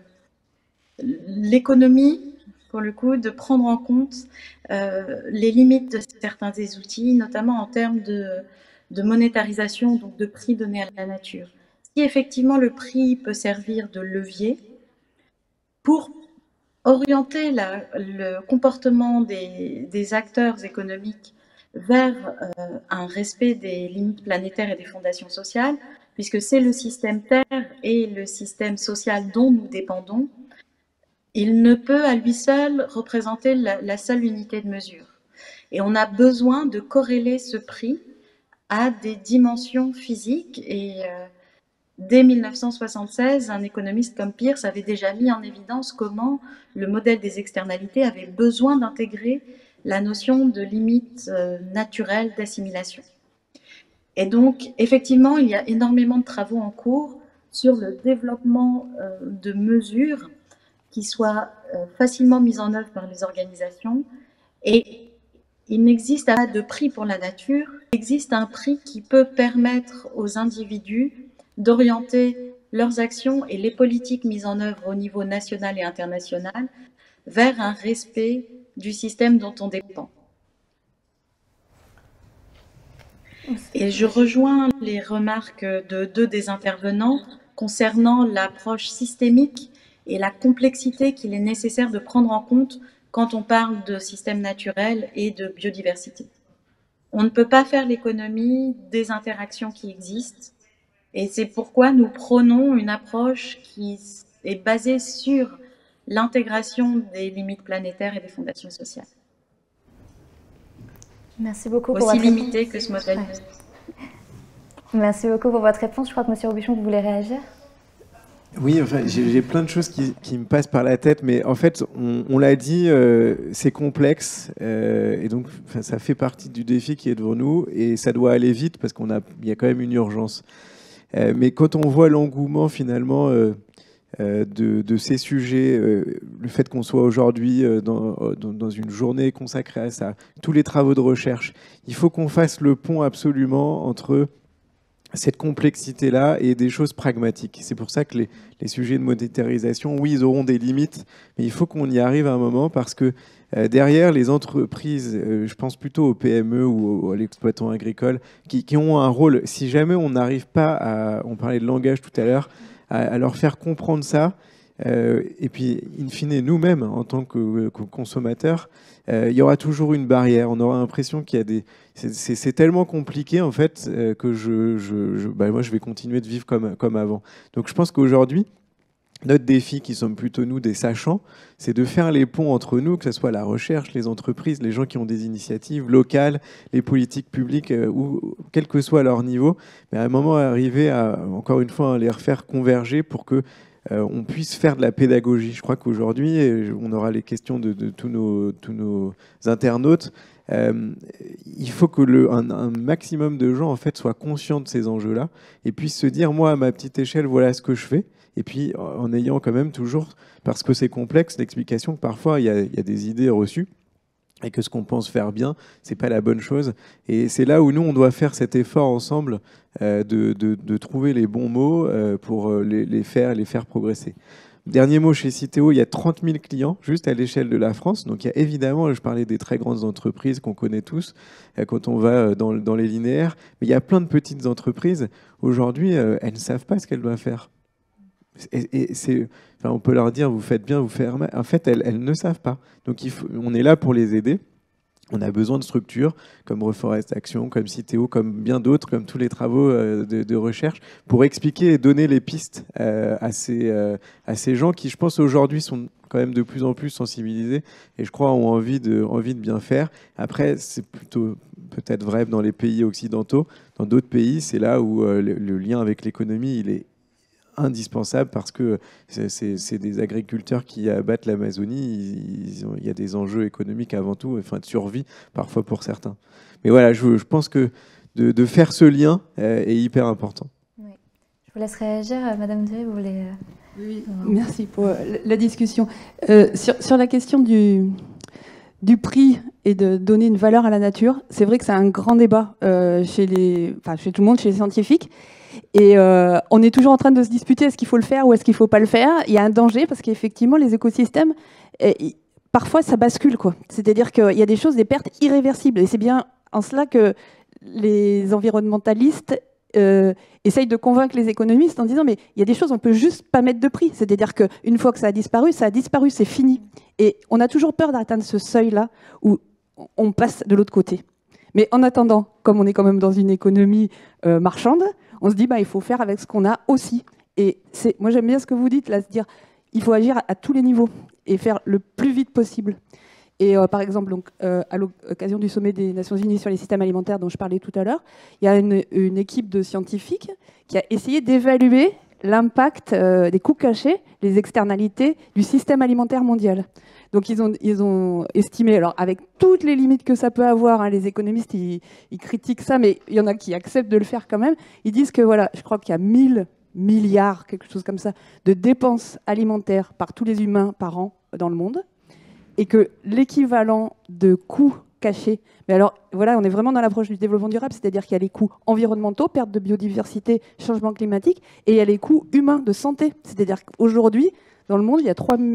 l'économie, pour le coup, de prendre en compte les limites de certains des outils, notamment en termes de monétarisation, donc de prix donné à la nature. Si effectivement le prix peut servir de levier pour orienter le comportement des acteurs économiques vers un respect des limites planétaires et des fondations sociales, puisque c'est le système Terre et le système social dont nous dépendons, il ne peut à lui seul représenter la seule unité de mesure. Et on a besoin de corréler ce prix à des dimensions physiques et dès 1976, un économiste comme Peirce avait déjà mis en évidence comment le modèle des externalités avait besoin d'intégrer la notion de limite naturelle d'assimilation. Et donc, effectivement, il y a énormément de travaux en cours sur le développement de mesures qui soient facilement mises en œuvre par les organisations. Et il n'existe pas de prix pour la nature, il existe un prix qui peut permettre aux individus d'orienter leurs actions et les politiques mises en œuvre au niveau national et international vers un respect du système dont on dépend. Et je rejoins les remarques de deux des intervenants concernant l'approche systémique et la complexité qu'il est nécessaire de prendre en compte quand on parle de système naturel et de biodiversité. On ne peut pas faire l'économie des interactions qui existent. Et c'est pourquoi nous prônons une approche qui est basée sur l'intégration des limites planétaires et des fondations sociales. Merci beaucoup pour aussi votre limité réponse. Que ce modèle. Ouais. Merci beaucoup pour votre réponse. Je crois que M. Robuchon, vous voulez réagir? Oui, enfin, j'ai plein de choses qui me passent par la tête, mais en fait, on l'a dit, c'est complexe, et donc ça fait partie du défi qui est devant nous, et ça doit aller vite parce qu'il y a quand même une urgence. Mais quand on voit l'engouement finalement de ces sujets, le fait qu'on soit aujourd'hui dans une journée consacrée à ça, tous les travaux de recherche, il faut qu'on fasse le pont absolument entre cette complexité-là et des choses pragmatiques. C'est pour ça que les sujets de monétarisation, oui, ils auront des limites, mais il faut qu'on y arrive à un moment parce que derrière, les entreprises, je pense plutôt aux PME ou à l'exploitant agricole, qui ont un rôle, si jamais on n'arrive pas à, on parlait de langage tout à l'heure, à leur faire comprendre ça, et puis, in fine, nous-mêmes, en tant que consommateurs, il y aura toujours une barrière. On aura l'impression qu'il y a des... C'est tellement compliqué, en fait, que moi, je vais continuer de vivre comme avant. Donc, je pense qu'aujourd'hui, notre défi, qui sommes plutôt nous des sachants, c'est de faire les ponts entre nous, que ce soit la recherche, les entreprises, les gens qui ont des initiatives locales, les politiques publiques, ou quel que soit leur niveau, mais à un moment arriver à, encore une fois, les refaire converger pour que on puisse faire de la pédagogie. Je crois qu'aujourd'hui, on aura les questions de tous nos internautes. Il faut que un maximum de gens en fait soient conscients de ces enjeux-là et puissent se dire, moi, à ma petite échelle, voilà ce que je fais. Et puis, en ayant quand même toujours, parce que c'est complexe, l'explication que parfois, il y a des idées reçues et que ce qu'on pense faire bien, c'est pas la bonne chose. Et c'est là où nous, on doit faire cet effort ensemble de trouver les bons mots pour les faire progresser. Dernier mot, chez Citeo, il y a 30 000 clients juste à l'échelle de la France. Donc il y a évidemment, je parlais des très grandes entreprises qu'on connaît tous quand on va dans les linéaires, mais il y a plein de petites entreprises. Aujourd'hui, elles ne savent pas ce qu'elles doivent faire. On peut leur dire, vous faites bien, vous faites mal. En fait, elles ne savent pas. Donc on est là pour les aider. On a besoin de structures comme Reforest Action, comme Citeo, comme bien d'autres, comme tous les travaux de recherche, pour expliquer et donner les pistes à ces gens qui, je pense, aujourd'hui sont quand même de plus en plus sensibilisés et je crois ont envie de bien faire. Après, c'est plutôt peut-être vrai dans les pays occidentaux. Dans d'autres pays, c'est là où le lien avec l'économie, il est indispensable parce que c'est des agriculteurs qui abattent l'Amazonie. Il y a des enjeux économiques avant tout, enfin de survie parfois pour certains. Mais voilà, je pense que de faire ce lien est hyper important. Oui. Je vous laisse réagir. Madame Dury, vous voulez... Oui, merci pour la discussion. Sur la question du prix et de donner une valeur à la nature, c'est vrai que c'est un grand débat chez tout le monde, chez les scientifiques. Et on est toujours en train de se disputer, est-ce qu'il faut le faire ou est-ce qu'il ne faut pas le faire. Il y a un danger parce qu'effectivement, les écosystèmes, parfois, ça bascule, quoi. C'est-à-dire qu'il y a des choses, des pertes irréversibles. Et c'est bien en cela que les environnementalistes essayent de convaincre les économistes en disant mais il y a des choses on peut juste pas mettre de prix, c'est-à-dire qu'une fois que ça a disparu, c'est fini. Et on a toujours peur d'atteindre ce seuil-là où on passe de l'autre côté. Mais en attendant, comme on est quand même dans une économie marchande, on se dit il faut faire avec ce qu'on a aussi. Et moi j'aime bien ce que vous dites là, se dire il faut agir à tous les niveaux et faire le plus vite possible. Et par exemple, donc, à l'occasion du sommet des Nations Unies sur les systèmes alimentaires dont je parlais tout à l'heure, il y a une équipe de scientifiques qui a essayé d'évaluer l'impact des coûts cachés, les externalités du système alimentaire mondial. Donc ils ont estimé, alors avec toutes les limites que ça peut avoir, les économistes ils critiquent ça, mais il y en a qui acceptent de le faire quand même. Ils disent que voilà, je crois qu'il y a 1000 milliards, quelque chose comme ça, de dépenses alimentaires par tous les humains par an dans le monde. Et que l'équivalent de coûts cachés, mais alors voilà, on est vraiment dans l'approche du développement durable, c'est-à-dire qu'il y a les coûts environnementaux, perte de biodiversité, changement climatique, et il y a les coûts humains de santé. C'est-à-dire qu'aujourd'hui, dans le monde, il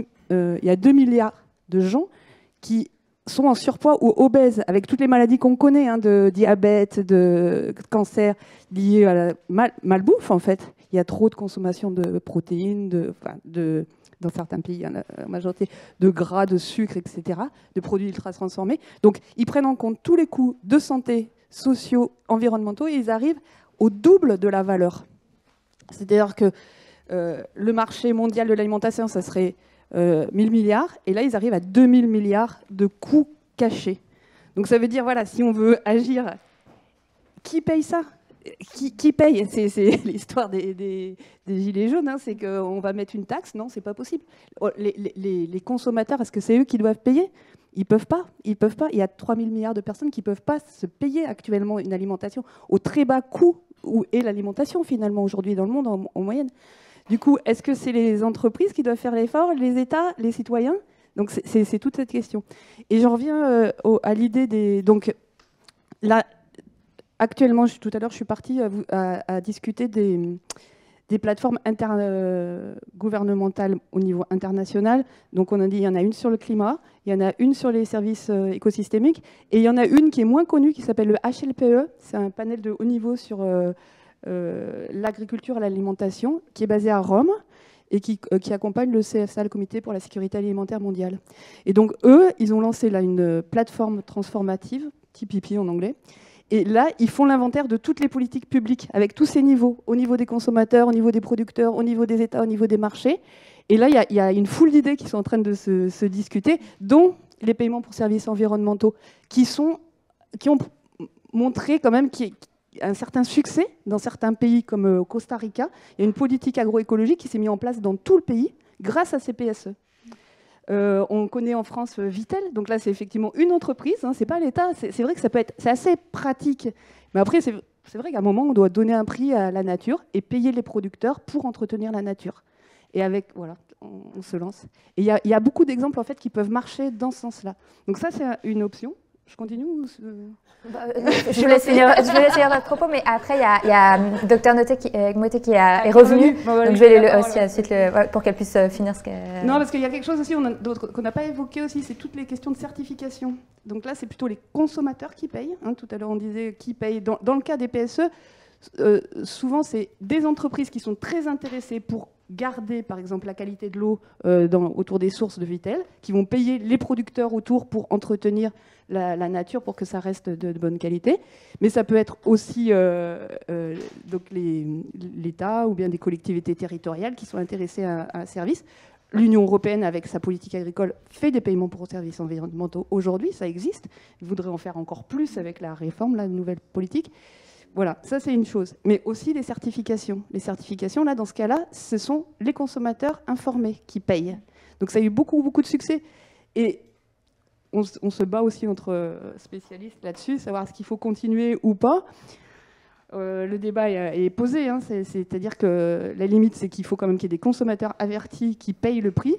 y a 2 milliards de gens qui sont en surpoids ou obèses, avec toutes les maladies qu'on connaît, de diabète, de cancer, liés à la malbouffe en fait. Il y a trop de consommation de protéines, dans certains pays, la majorité de gras, de sucre, etc., de produits ultra transformés. Donc, ils prennent en compte tous les coûts de santé, sociaux, environnementaux, et ils arrivent au double de la valeur. C'est-à-dire que le marché mondial de l'alimentation, ça serait 1000 milliards, et là, ils arrivent à 2000 milliards de coûts cachés. Donc, ça veut dire, voilà, si on veut agir, qui paye ça ? Qui paye? C'est l'histoire des gilets jaunes, c'est qu'on va mettre une taxe. Non, c'est pas possible. Les consommateurs, est-ce que c'est eux qui doivent payer? Ils peuvent pas. Il y a 3000 milliards de personnes qui peuvent pas se payer actuellement une alimentation au très bas coût où est l'alimentation finalement aujourd'hui dans le monde en moyenne. Du coup, est-ce que c'est les entreprises qui doivent faire l'effort, les États, les citoyens? Donc c'est toute cette question. Et j'en reviens à l'idée des... Donc là, actuellement, tout à l'heure, je suis partie à discuter des plateformes gouvernementales au niveau international. Donc, on a dit il y en a une sur le climat, il y en a une sur les services écosystémiques, et il y en a une qui est moins connue, qui s'appelle le HLPE. C'est un panel de haut niveau sur l'agriculture et l'alimentation, qui est basé à Rome et qui accompagne le CFSA, le Comité pour la sécurité alimentaire mondiale. Et donc, eux, ils ont lancé là une plateforme transformative, TPP en anglais. Et là, ils font l'inventaire de toutes les politiques publiques, avec tous ces niveaux, au niveau des consommateurs, au niveau des producteurs, au niveau des États, au niveau des marchés. Et là, il y a une foule d'idées qui sont en train de se discuter, dont les paiements pour services environnementaux, qui ont montré quand même qu'il y a un certain succès dans certains pays comme au Costa Rica. Il y a une politique agroécologique qui s'est mise en place dans tout le pays grâce à ces PSE. On connaît en France Vitel, donc là c'est effectivement une entreprise, c'est pas l'État. C'est vrai que c'est assez pratique, mais après c'est vrai qu'à un moment on doit donner un prix à la nature et payer les producteurs pour entretenir la nature. Et avec voilà, on se lance. Et il y a beaucoup d'exemples en fait qui peuvent marcher dans ce sens-là. Donc ça c'est une option. Je continue ou je vous laisse finir votre propos, mais après, il y a Dr Motet qui est revenu, donc je vais aussi ensuite pour qu'elle puisse finir ce qu'elle... Non, parce qu'il y a quelque chose aussi qu'on n'a pas évoqué aussi, c'est toutes les questions de certification. Donc là, c'est plutôt les consommateurs qui payent. Tout à l'heure, on disait qui paye. Dans le cas des PSE, souvent, c'est des entreprises qui sont très intéressées pour garder, par exemple, la qualité de l'eau autour des sources de Vitel, qui vont payer les producteurs autour pour entretenir la nature pour que ça reste de bonne qualité. Mais ça peut être aussi donc l'État ou bien des collectivités territoriales qui sont intéressées à un service. l'Union européenne, avec sa politique agricole, fait des paiements pour services environnementaux aujourd'hui, ça existe. Ils voudraient en faire encore plus avec la réforme, la nouvelle politique. Voilà, ça c'est une chose. Mais aussi les certifications. Les certifications, là, dans ce cas-là, ce sont les consommateurs informés qui payent. Donc ça a eu beaucoup, beaucoup de succès. Et on se bat aussi entre spécialistes là-dessus, savoir ce qu'il faut continuer ou pas. Le débat est posé, hein, c'est-à-dire que la limite, c'est qu'il faut quand même qu'il y ait des consommateurs avertis qui payent le prix.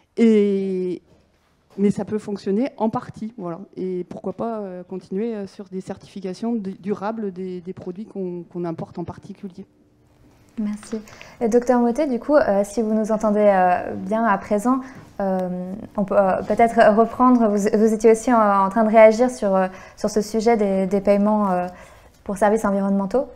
Mais ça peut fonctionner en partie, voilà. Et pourquoi pas continuer sur des certifications durables des produits qu'on importe en particulier. Merci. Et Docteur Mottet, du coup, si vous nous entendez bien à présent, on peut peut-être reprendre, vous étiez aussi en train de réagir sur ce sujet des paiements pour services environnementaux.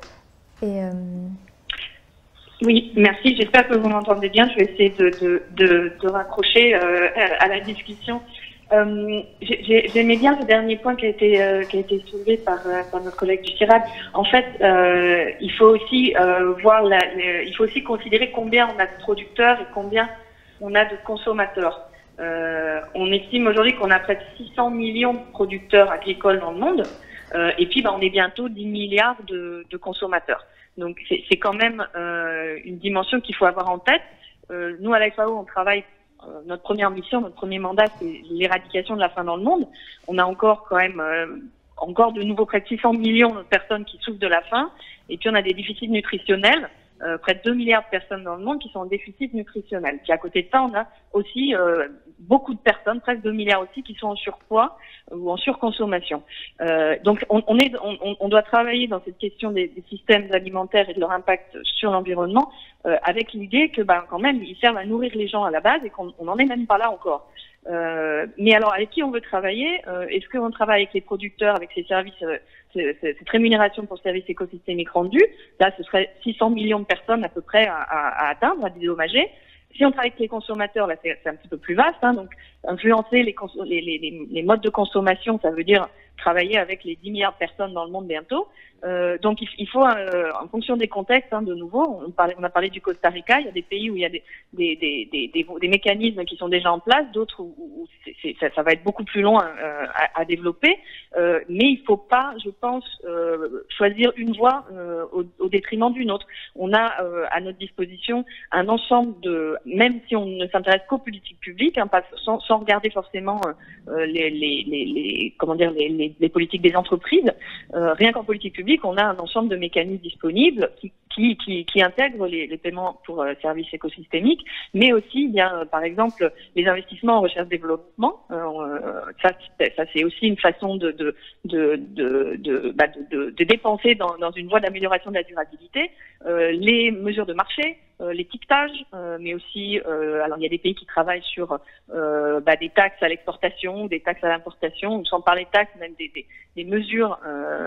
Oui, merci. J'espère que vous m'entendez bien. Je vais essayer de raccrocher à la discussion. J'aimais bien le dernier point qui a été soulevé par notre collègue du CIRAD. En fait, il faut aussi il faut aussi considérer combien on a de producteurs et combien on a de consommateurs. On estime aujourd'hui qu'on a près de 600 millions de producteurs agricoles dans le monde, et puis on est bientôt 10 milliards de consommateurs. Donc c'est quand même une dimension qu'il faut avoir en tête. Nous à la FAO, on travaille, notre première mission, notre premier mandat, c'est l'éradication de la faim dans le monde. On a encore quand même encore de nouveau près de 600 millions de personnes qui souffrent de la faim, et puis on a des déficits nutritionnels. Près de 2 milliards de personnes dans le monde qui sont en déficit nutritionnel. Puis à côté de ça, on a aussi beaucoup de personnes, presque 2 milliards aussi, qui sont en surpoids ou en surconsommation. Donc on doit travailler dans cette question des systèmes alimentaires et de leur impact sur l'environnement avec l'idée que quand même ils servent à nourrir les gens à la base et qu'on n'en est même pas là encore. Mais alors avec qui on veut travailler? Est-ce qu'on travaille avec les producteurs, avec ces services, cette rémunération pour services écosystémiques rendus? Là, ce serait 600 millions de personnes à peu près à atteindre, à dédommager. Si on travaille avec les consommateurs, là, c'est un petit peu plus vaste, hein, donc influencer les modes de consommation, ça veut dire travailler avec les 10 milliards de personnes dans le monde bientôt. Donc il faut, en fonction des contextes, hein, de nouveau, on a parlé du Costa Rica, il y a des pays où il y a des mécanismes qui sont déjà en place, d'autres où ça va être beaucoup plus long à développer, mais il faut pas, je pense, choisir une voie au détriment d'une autre. On a à notre disposition un ensemble même si on ne s'intéresse qu'aux politiques publiques, hein, sans regarder forcément les politiques des entreprises, rien qu'en politique publique, on a un ensemble de mécanismes disponibles qui intègrent les paiements pour services écosystémiques, mais aussi bien par exemple les investissements en recherche-développement. Ça c'est aussi une façon de dépenser dans une voie d'amélioration de la durabilité. Les mesures de marché, l'étiquetage, mais aussi alors il y a des pays qui travaillent sur des taxes à l'exportation, des taxes à l'importation, sans parler de taxes, même des mesures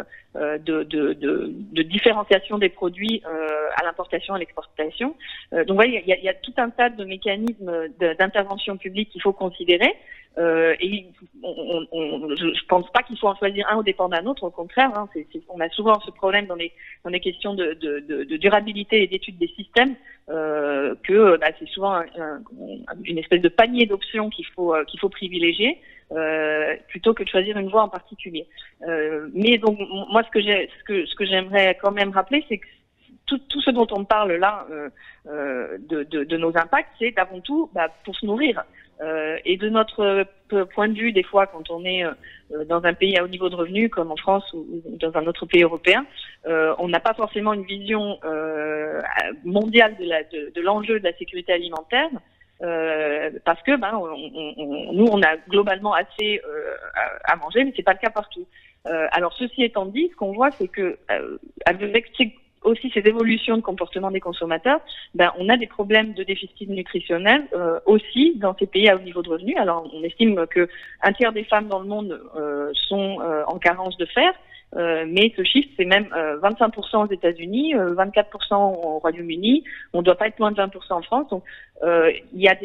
de différenciation des produits à l'importation et à l'exportation. Donc vous voyez, il y a tout un tas de mécanismes d'intervention publique qu'il faut considérer. Et je pense pas qu'il faut en choisir un au dépend d'un autre, au contraire, hein, on a souvent ce problème dans les questions de durabilité et d'étude des systèmes, que c'est souvent une espèce de panier d'options qu'il faut privilégier, plutôt que de choisir une voie en particulier. Mais donc moi ce que j'aimerais quand même rappeler, c'est que tout ce dont on parle là de nos impacts, c'est avant tout pour se nourrir. Et de notre point de vue, des fois, quand on est dans un pays à haut niveau de revenus, comme en France ou dans un autre pays européen, on n'a pas forcément une vision mondiale de l'enjeu de la sécurité alimentaire, parce que nous, on a globalement assez à manger, mais c'est pas le cas partout. Alors, ceci étant dit, ce qu'on voit, c'est que avec aussi ces évolutions de comportement des consommateurs, on a des problèmes de déficit nutritionnel aussi dans ces pays à haut niveau de revenus. Alors, on estime que un tiers des femmes dans le monde sont en carence de fer, mais ce chiffre, c'est même 25% aux États-Unis, 24% au Royaume-Uni. On ne doit pas être loin de 20% en France. Donc, il y a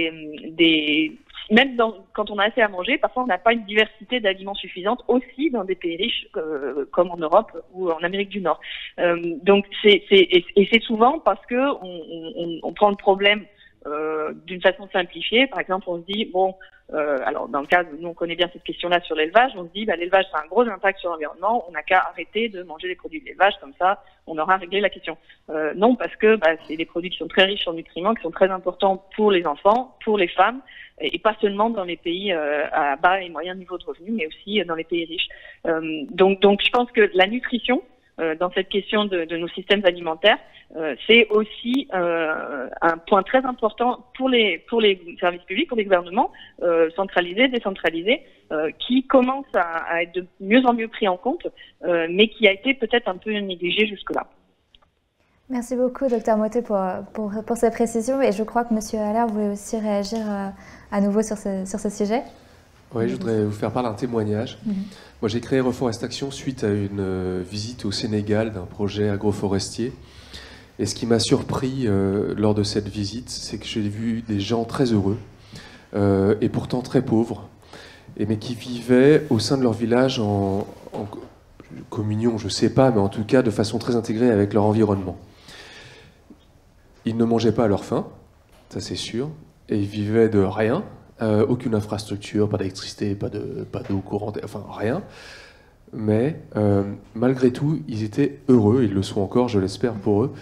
même quand on a assez à manger, parfois on n'a pas une diversité d'aliments suffisante aussi dans des pays riches comme en Europe ou en Amérique du Nord. Donc c'est souvent parce que on prend le problème d'une façon simplifiée. Par exemple, on se dit, bon, alors dans le cas, nous on connaît bien cette question-là sur l'élevage, on se dit, l'élevage ça a un gros impact sur l'environnement, on n'a qu'à arrêter de manger des produits de l'élevage, comme ça on aura réglé la question. Non, parce que c'est des produits qui sont très riches en nutriments, qui sont très importants pour les enfants, pour les femmes, et pas seulement dans les pays à bas et moyen niveau de revenus, mais aussi dans les pays riches. Donc je pense que la nutrition, dans cette question de nos systèmes alimentaires, c'est aussi un point très important pour les services publics, pour les gouvernements, centralisés, décentralisés, qui commencent à être de mieux en mieux pris en compte, mais qui a été peut-être un peu négligé jusque-là. Merci beaucoup, Dr Mottet, pour ces précisions. Et je crois que M. Haller voulait aussi réagir à nouveau sur ce sujet. Oui, je voudrais vous faire part d'un témoignage. Moi, j'ai créé Reforest Action suite à une visite au Sénégal d'un projet agroforestier. Et ce qui m'a surpris lors de cette visite, c'est que j'ai vu des gens très heureux et pourtant très pauvres, mais qui vivaient au sein de leur village en communion, je ne sais pas, mais en tout cas de façon très intégrée avec leur environnement. Ils ne mangeaient pas à leur faim, ça c'est sûr, et ils vivaient de rien, aucune infrastructure, pas d'électricité, pas d'eau courante, enfin rien. Mais malgré tout, ils étaient heureux, ils le sont encore, je l'espère pour eux.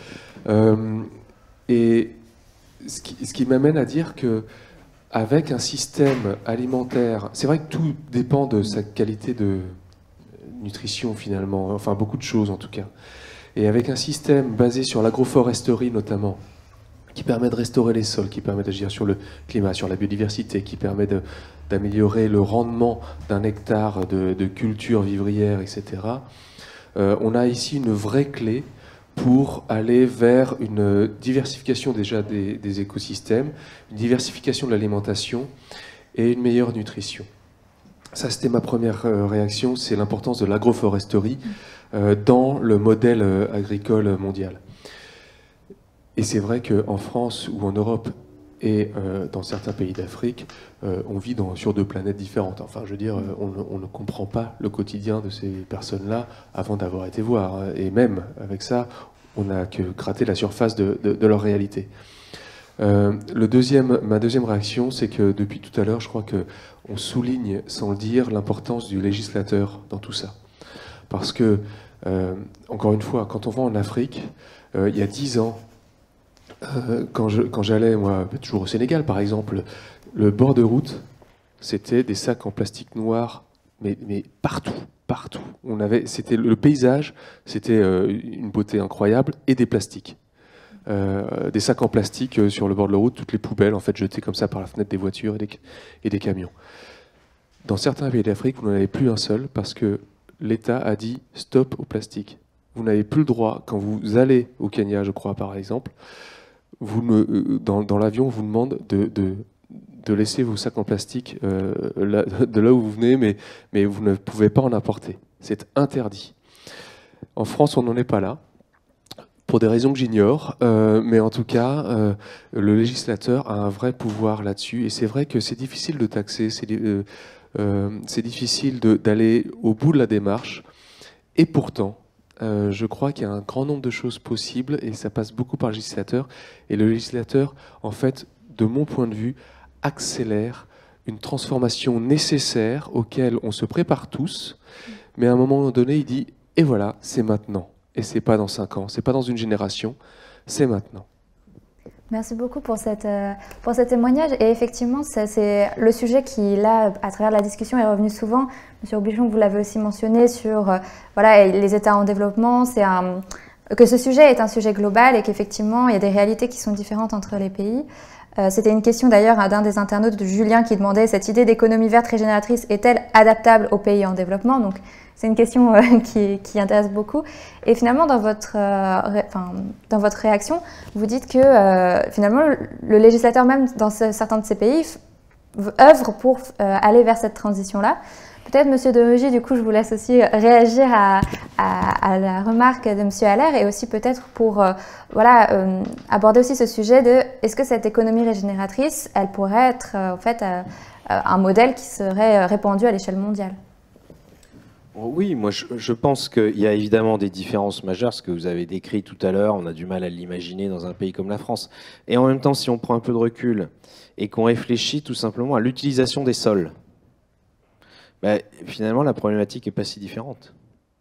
Et ce qui m'amène à dire que avec un système alimentaire, c'est vrai que tout dépend de sa qualité de nutrition finalement, enfin beaucoup de choses en tout cas. Et avec un système basé sur l'agroforesterie notamment, qui permet de restaurer les sols, qui permet d'agir sur le climat, sur la biodiversité, qui permet d'améliorer le rendement d'un hectare de culture vivrière, etc. On a ici une vraie clé pour aller vers une diversification déjà des écosystèmes, une diversification de l'alimentation et une meilleure nutrition. Ça, c'était ma première réaction, c'est l'importance de l'agroforesterie dans le modèle agricole mondial. Et c'est vrai qu'en France ou en Europe et dans certains pays d'Afrique, on vit sur deux planètes différentes. Enfin, je veux dire, on ne comprend pas le quotidien de ces personnes-là avant d'avoir été voir. Et même avec ça, on n'a que gratté la surface de leur réalité. Ma deuxième réaction, c'est que depuis tout à l'heure, je crois qu'on souligne, sans le dire, l'importance du législateur dans tout ça. Parce que, encore une fois, quand on va en Afrique, il y a 10 ans, quand j'allais, moi, toujours au Sénégal par exemple, le bord de route, c'était des sacs en plastique noir, mais partout. C'était le paysage, c'était une beauté incroyable, et des plastiques. Des sacs en plastique sur le bord de la route, toutes les poubelles en fait jetées comme ça par la fenêtre des voitures et des camions. Dans certains pays d'Afrique, vous n'en avez plus un seul parce que l'État a dit stop au plastique. Vous n'avez plus le droit, quand vous allez au Kenya, je crois par exemple, dans l'avion, on vous demande de laisser vos sacs en plastique de là où vous venez, mais vous ne pouvez pas en apporter. C'est interdit. En France, on n'en est pas là, pour des raisons que j'ignore, mais en tout cas, le législateur a un vrai pouvoir là-dessus, et c'est vrai que c'est difficile de taxer, c'est difficile d'aller au bout de la démarche, et pourtant, je crois qu'il y a un grand nombre de choses possibles et ça passe beaucoup par le législateur. Et le législateur, en fait, de mon point de vue, accélère une transformation nécessaire auquel on se prépare tous. Mais à un moment donné, il dit « et voilà, c'est maintenant ». Et c'est pas dans 5 ans, c'est pas dans une génération, c'est maintenant. Merci beaucoup pour ce témoignage. Et effectivement, c'est le sujet qui, là, à travers la discussion, est revenu souvent. Monsieur Robichon, vous l'avez aussi mentionné sur les États en développement. Que ce sujet est un sujet global et qu'effectivement, il y a des réalités qui sont différentes entre les pays. C'était une question d'ailleurs d'un des internautes, de Julien, qui demandait « Cette idée d'économie verte régénératrice est-elle adaptable aux pays en développement ?» Donc, c'est une question qui intéresse beaucoup. Et finalement, dans votre réaction, vous dites que finalement, le législateur même dans certains de ces pays œuvre pour aller vers cette transition-là. Peut-être, Monsieur de Rugy, du coup, je vous laisse aussi réagir à la remarque de Monsieur Haller et aussi peut-être pour aborder aussi ce sujet de est-ce que cette économie régénératrice, elle pourrait être en fait un modèle qui serait répandu à l'échelle mondiale? Oui, moi je pense qu'il y a évidemment des différences majeures, ce que vous avez décrit tout à l'heure, on a du mal à l'imaginer dans un pays comme la France. Et en même temps, si on prend un peu de recul et qu'on réfléchit tout simplement à l'utilisation des sols, ben, finalement la problématique n'est pas si différente.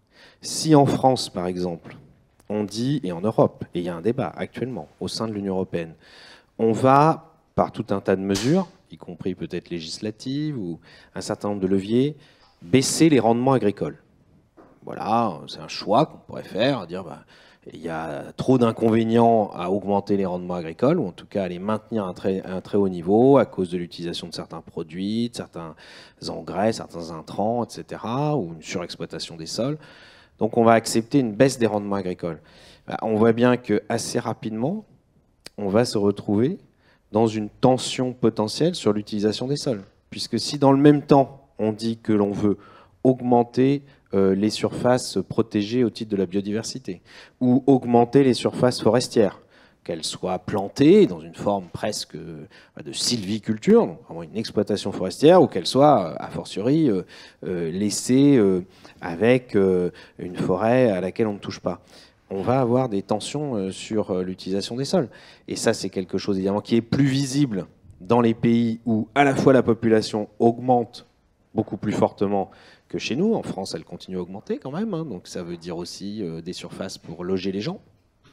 Si en France, par exemple, on dit, et en Europe, et il y a un débat actuellement au sein de l'Union européenne, on va, par tout un tas de mesures, y compris peut-être législatives ou un certain nombre de leviers, baisser les rendements agricoles. Voilà, c'est un choix qu'on pourrait faire, dire bah, il y a trop d'inconvénients à augmenter les rendements agricoles, ou en tout cas à les maintenir à un très haut niveau à cause de l'utilisation de certains produits, de certains engrais, certains intrants, etc., ou une surexploitation des sols. Donc on va accepter une baisse des rendements agricoles. On voit bien qu'assez rapidement, on va se retrouver dans une tension potentielle sur l'utilisation des sols. Puisque si dans le même temps, on dit que l'on veut augmenter les surfaces protégées au titre de la biodiversité, ou augmenter les surfaces forestières, qu'elles soient plantées dans une forme presque de sylviculture, donc vraiment une exploitation forestière, ou qu'elles soient, a fortiori, laissées avec une forêt à laquelle on ne touche pas. On va avoir des tensions sur l'utilisation des sols. Et ça, c'est quelque chose évidemment qui est plus visible dans les pays où à la fois la population augmente beaucoup plus fortement que chez nous. En France, elle continue à augmenter quand même, hein, donc ça veut dire aussi des surfaces pour loger les gens.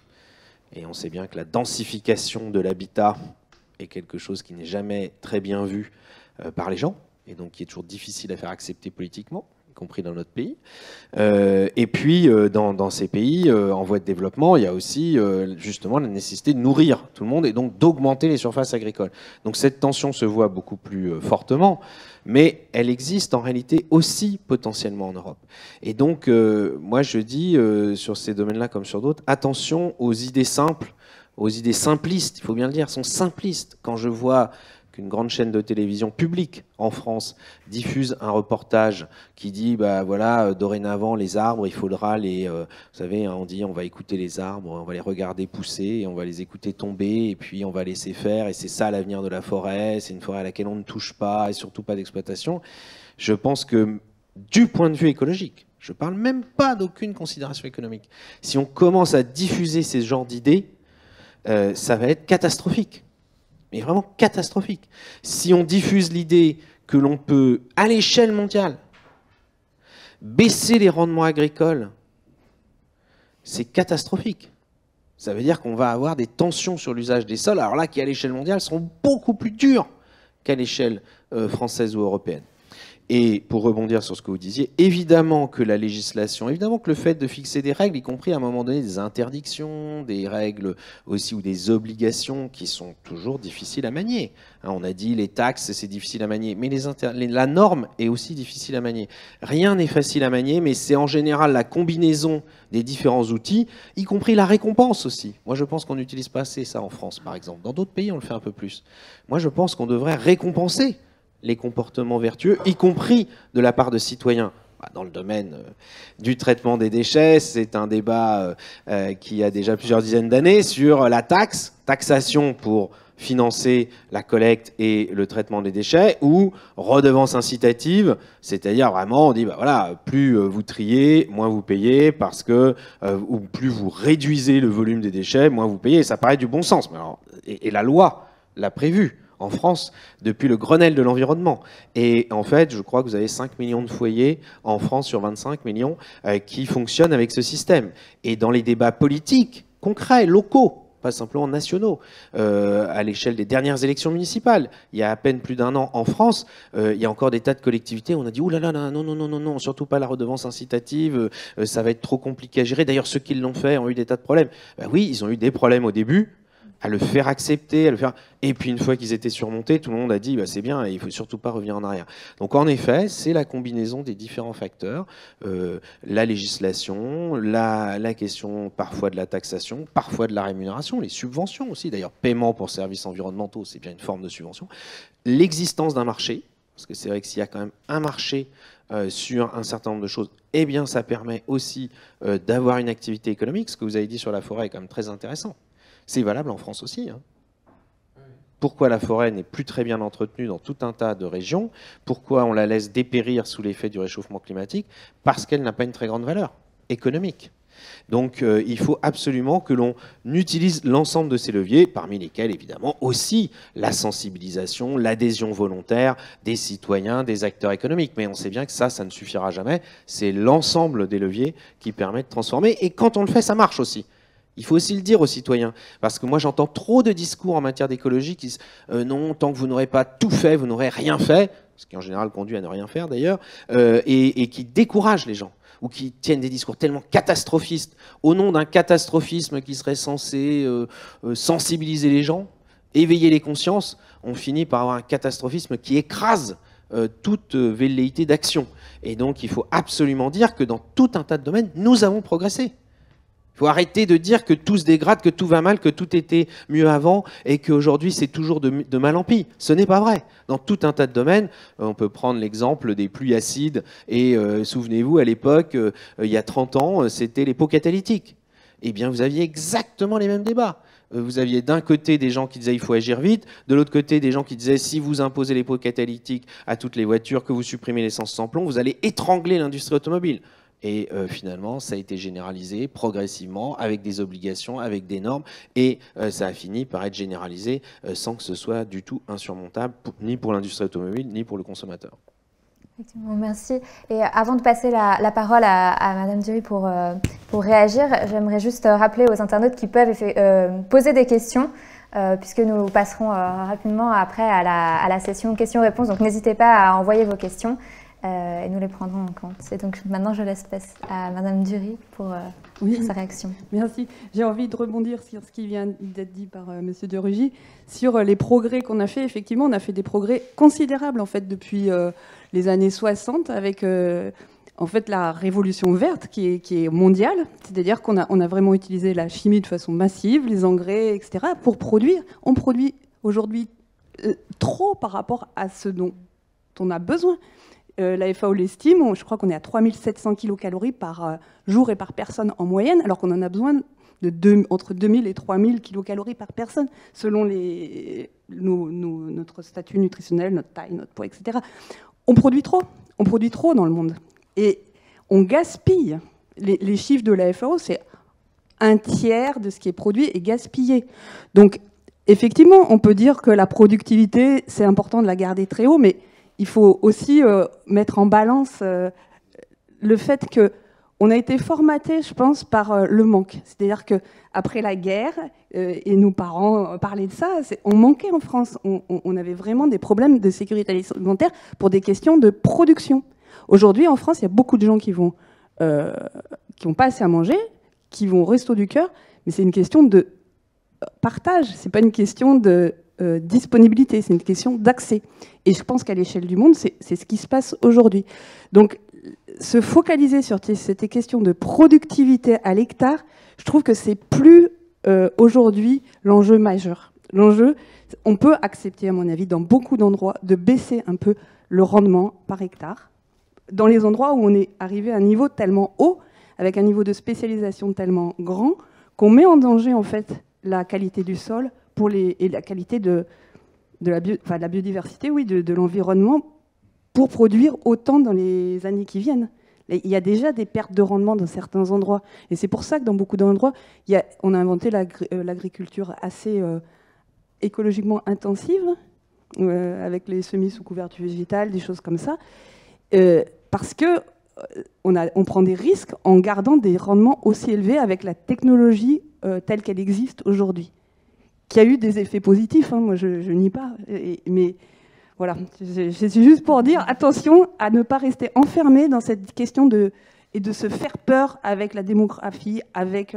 Et on sait bien que la densification de l'habitat est quelque chose qui n'est jamais très bien vu par les gens, et donc qui est toujours difficile à faire accepter politiquement, y compris dans notre pays. Et puis, dans ces pays en voie de développement, il y a aussi justement la nécessité de nourrir tout le monde et donc d'augmenter les surfaces agricoles. Donc cette tension se voit beaucoup plus fortement, mais elle existe en réalité aussi potentiellement en Europe. Et donc, moi je dis, sur ces domaines-là comme sur d'autres, attention aux idées simples, aux idées simplistes, il faut bien le dire, sont simplistes. Quand je vois qu'une grande chaîne de télévision publique en France diffuse un reportage qui dit bah voilà, dorénavant les arbres, il faudra les vous savez, hein, on dit on va écouter les arbres, on va les regarder pousser et on va les écouter tomber et puis on va laisser faire et c'est ça l'avenir de la forêt, c'est une forêt à laquelle on ne touche pas et surtout pas d'exploitation. Je pense que du point de vue écologique, je parle même pas d'aucune considération économique, si on commence à diffuser ces genres d'idées, ça va être catastrophique. Mais vraiment catastrophique. Si on diffuse l'idée que l'on peut, à l'échelle mondiale, baisser les rendements agricoles, c'est catastrophique. Ça veut dire qu'on va avoir des tensions sur l'usage des sols, alors là, qui à l'échelle mondiale seront beaucoup plus dures qu'à l'échelle française ou européenne. Et pour rebondir sur ce que vous disiez, évidemment que la législation, évidemment que le fait de fixer des règles, y compris à un moment donné des interdictions, des règles aussi ou des obligations qui sont toujours difficiles à manier. Hein, on a dit les taxes, c'est difficile à manier, mais la norme est aussi difficile à manier. Rien n'est facile à manier, mais c'est en général la combinaison des différents outils, y compris la récompense aussi. Moi, je pense qu'on n'utilise pas assez ça en France, par exemple. Dans d'autres pays, on le fait un peu plus. Moi, je pense qu'on devrait récompenser les comportements vertueux, y compris de la part de citoyens. Dans le domaine du traitement des déchets, c'est un débat qui a déjà plusieurs dizaines d'années sur la taxation pour financer la collecte et le traitement des déchets, ou redevance incitative, c'est-à-dire vraiment on dit bah voilà, plus vous triez, moins vous payez, parce que ou plus vous réduisez le volume des déchets, moins vous payez. Ça paraît du bon sens, mais alors, et la loi l'a prévu en France depuis le Grenelle de l'environnement. Et en fait, je crois que vous avez 5 millions de foyers en France sur 25 millions qui fonctionnent avec ce système. Et dans les débats politiques, concrets, locaux, pas simplement nationaux, à l'échelle des dernières élections municipales, il y a à peine plus d'un an en France, il y a encore des tas de collectivités où on a dit « Ouh là là, non, surtout pas la redevance incitative, ça va être trop compliqué à gérer ». D'ailleurs, ceux qui l'ont fait ont eu des tas de problèmes. Ben oui, ils ont eu des problèmes au début, à le faire accepter, à le faire. Et puis une fois qu'ils étaient surmontés, tout le monde a dit bah, c'est bien, il ne faut surtout pas revenir en arrière. Donc en effet, c'est la combinaison des différents facteurs, la législation, la question parfois de la taxation, parfois de la rémunération, les subventions aussi, d'ailleurs paiement pour services environnementaux, c'est bien une forme de subvention, l'existence d'un marché, parce que c'est vrai que s'il y a quand même un marché sur un certain nombre de choses, eh bien ça permet aussi d'avoir une activité économique. Ce que vous avez dit sur la forêt est quand même très intéressant. C'est valable en France aussi. Hein. Pourquoi la forêt n'est plus très bien entretenue dans tout un tas de régions? Pourquoi on la laisse dépérir sous l'effet du réchauffement climatique? Parce qu'elle n'a pas une très grande valeur économique. Donc il faut absolument que l'on utilise l'ensemble de ces leviers, parmi lesquels évidemment aussi la sensibilisation, l'adhésion volontaire des citoyens, des acteurs économiques. Mais on sait bien que ça ne suffira jamais. C'est l'ensemble des leviers qui permet de transformer. Et quand on le fait, ça marche aussi. Il faut aussi le dire aux citoyens, parce que moi j'entends trop de discours en matière d'écologie qui disent non, tant que vous n'aurez pas tout fait, vous n'aurez rien fait, ce qui en général conduit à ne rien faire d'ailleurs, et qui découragent les gens, ou qui tiennent des discours tellement catastrophistes, au nom d'un catastrophisme qui serait censé sensibiliser les gens, éveiller les consciences, on finit par avoir un catastrophisme qui écrase toute velléité d'action. Et donc il faut absolument dire que dans tout un tas de domaines, nous avons progressé. Il faut arrêter de dire que tout se dégrade, que tout va mal, que tout était mieux avant et qu'aujourd'hui c'est toujours de mal en pis. Ce n'est pas vrai. Dans tout un tas de domaines, on peut prendre l'exemple des pluies acides et souvenez-vous, à l'époque, il y a 30 ans, c'était les pots catalytiques. Eh bien, vous aviez exactement les mêmes débats. Vous aviez d'un côté des gens qui disaient il faut agir vite, de l'autre côté des gens qui disaient si vous imposez les pots catalytiques à toutes les voitures, que vous supprimez l'essence sans plomb, vous allez étrangler l'industrie automobile. Et finalement, ça a été généralisé progressivement, avec des obligations, avec des normes, et ça a fini par être généralisé sans que ce soit du tout insurmontable, ni pour l'industrie automobile, ni pour le consommateur. Effectivement, merci. Et avant de passer la parole à Madame Dury pour réagir, j'aimerais juste rappeler aux internautes qui peuvent poser des questions, puisque nous passerons rapidement après à la session questions-réponses. Donc n'hésitez pas à envoyer vos questions. Et nous les prendrons en compte. Et donc maintenant, je laisse passer à Madame Dury pour sa réaction. Merci. J'ai envie de rebondir sur ce qui vient d'être dit par Monsieur de Rugy, sur les progrès qu'on a fait. Effectivement, on a fait des progrès considérables en fait depuis les années 60 avec en fait la révolution verte qui est mondiale. C'est-à-dire qu'on a vraiment utilisé la chimie de façon massive, les engrais, etc. pour produire. On produit aujourd'hui trop par rapport à ce dont on a besoin. La FAO l'estime, je crois qu'on est à 3700 kilocalories par jour et par personne en moyenne, alors qu'on en a besoin de entre 2000 et 3000 kilocalories par personne, selon notre statut nutritionnel, notre taille, notre poids, etc. On produit trop dans le monde. Et on gaspille. Les chiffres de la FAO, c'est un tiers de ce qui est produit est gaspillé. Donc, effectivement, on peut dire que la productivité, c'est important de la garder très haut, mais il faut aussi mettre en balance le fait qu'on a été formaté, je pense, par le manque. C'est-à-dire qu'après la guerre, et nos parents parlaient de ça, on manquait en France. On avait vraiment des problèmes de sécurité alimentaire pour des questions de production. Aujourd'hui, en France, il y a beaucoup de gens qui n'ont pas assez à manger, qui vont au Resto du Cœur, mais c'est une question de partage, c'est pas une question de disponibilité, c'est une question d'accès. Et je pense qu'à l'échelle du monde, c'est ce qui se passe aujourd'hui. Donc, se focaliser sur cette question de productivité à l'hectare, je trouve que c'est plus aujourd'hui l'enjeu majeur. L'enjeu, on peut accepter, à mon avis, dans beaucoup d'endroits, de baisser un peu le rendement par hectare. Dans les endroits où on est arrivé à un niveau tellement haut, avec un niveau de spécialisation tellement grand, qu'on met en danger, en fait, la qualité du sol et la qualité de la biodiversité, oui, de l'environnement, pour produire autant dans les années qui viennent. Il y a déjà des pertes de rendement dans certains endroits. Et c'est pour ça que dans beaucoup d'endroits, on a inventé l'agriculture assez écologiquement intensive, avec les semis sous couverture végétale, des choses comme ça, parce que on prend des risques en gardant des rendements aussi élevés avec la technologie telle qu'elle existe aujourd'hui, qui a eu des effets positifs, hein, moi je nie pas, mais voilà, c'est juste pour dire attention à ne pas rester enfermé dans cette question et de se faire peur avec la démographie, avec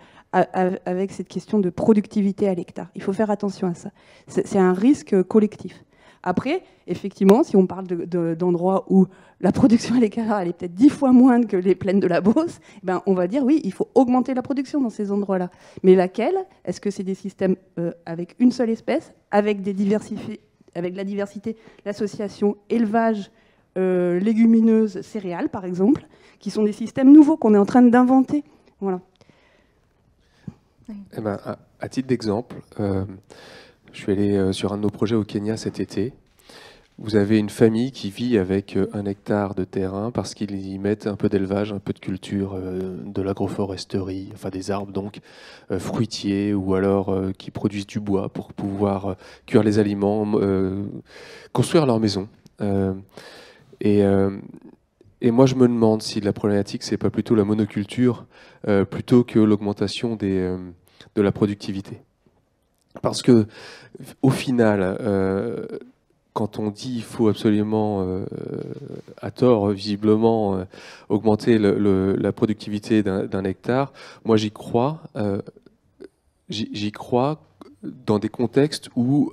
cette question de productivité à l'hectare. Il faut faire attention à ça. C'est un risque collectif. Après, effectivement, si on parle d'endroits où la production à l'hectare elle est peut-être 10 fois moindre que les plaines de la Beauce, ben on va dire oui, il faut augmenter la production dans ces endroits-là. Mais laquelle? Est-ce que c'est des systèmes avec une seule espèce, avec la diversité, l'association élevage, légumineuses, céréales, par exemple, qui sont des systèmes nouveaux qu'on est en train d'inventer. Voilà. Eh ben, à titre d'exemple, Je suis allé sur un de nos projets au Kenya cet été. Vous avez une famille qui vit avec 1 hectare de terrain parce qu'ils y mettent un peu d'élevage, un peu de culture, de l'agroforesterie, enfin des arbres donc, fruitiers, ou alors qui produisent du bois pour pouvoir cuire les aliments, construire leur maison. Et moi je me demande si la problématique c'est pas plutôt la monoculture plutôt que l'augmentation de la productivité. Parce que au final, quand on dit qu'il faut absolument, à tort visiblement, augmenter la productivité d'un hectare, moi j'y crois. J'y crois dans des contextes où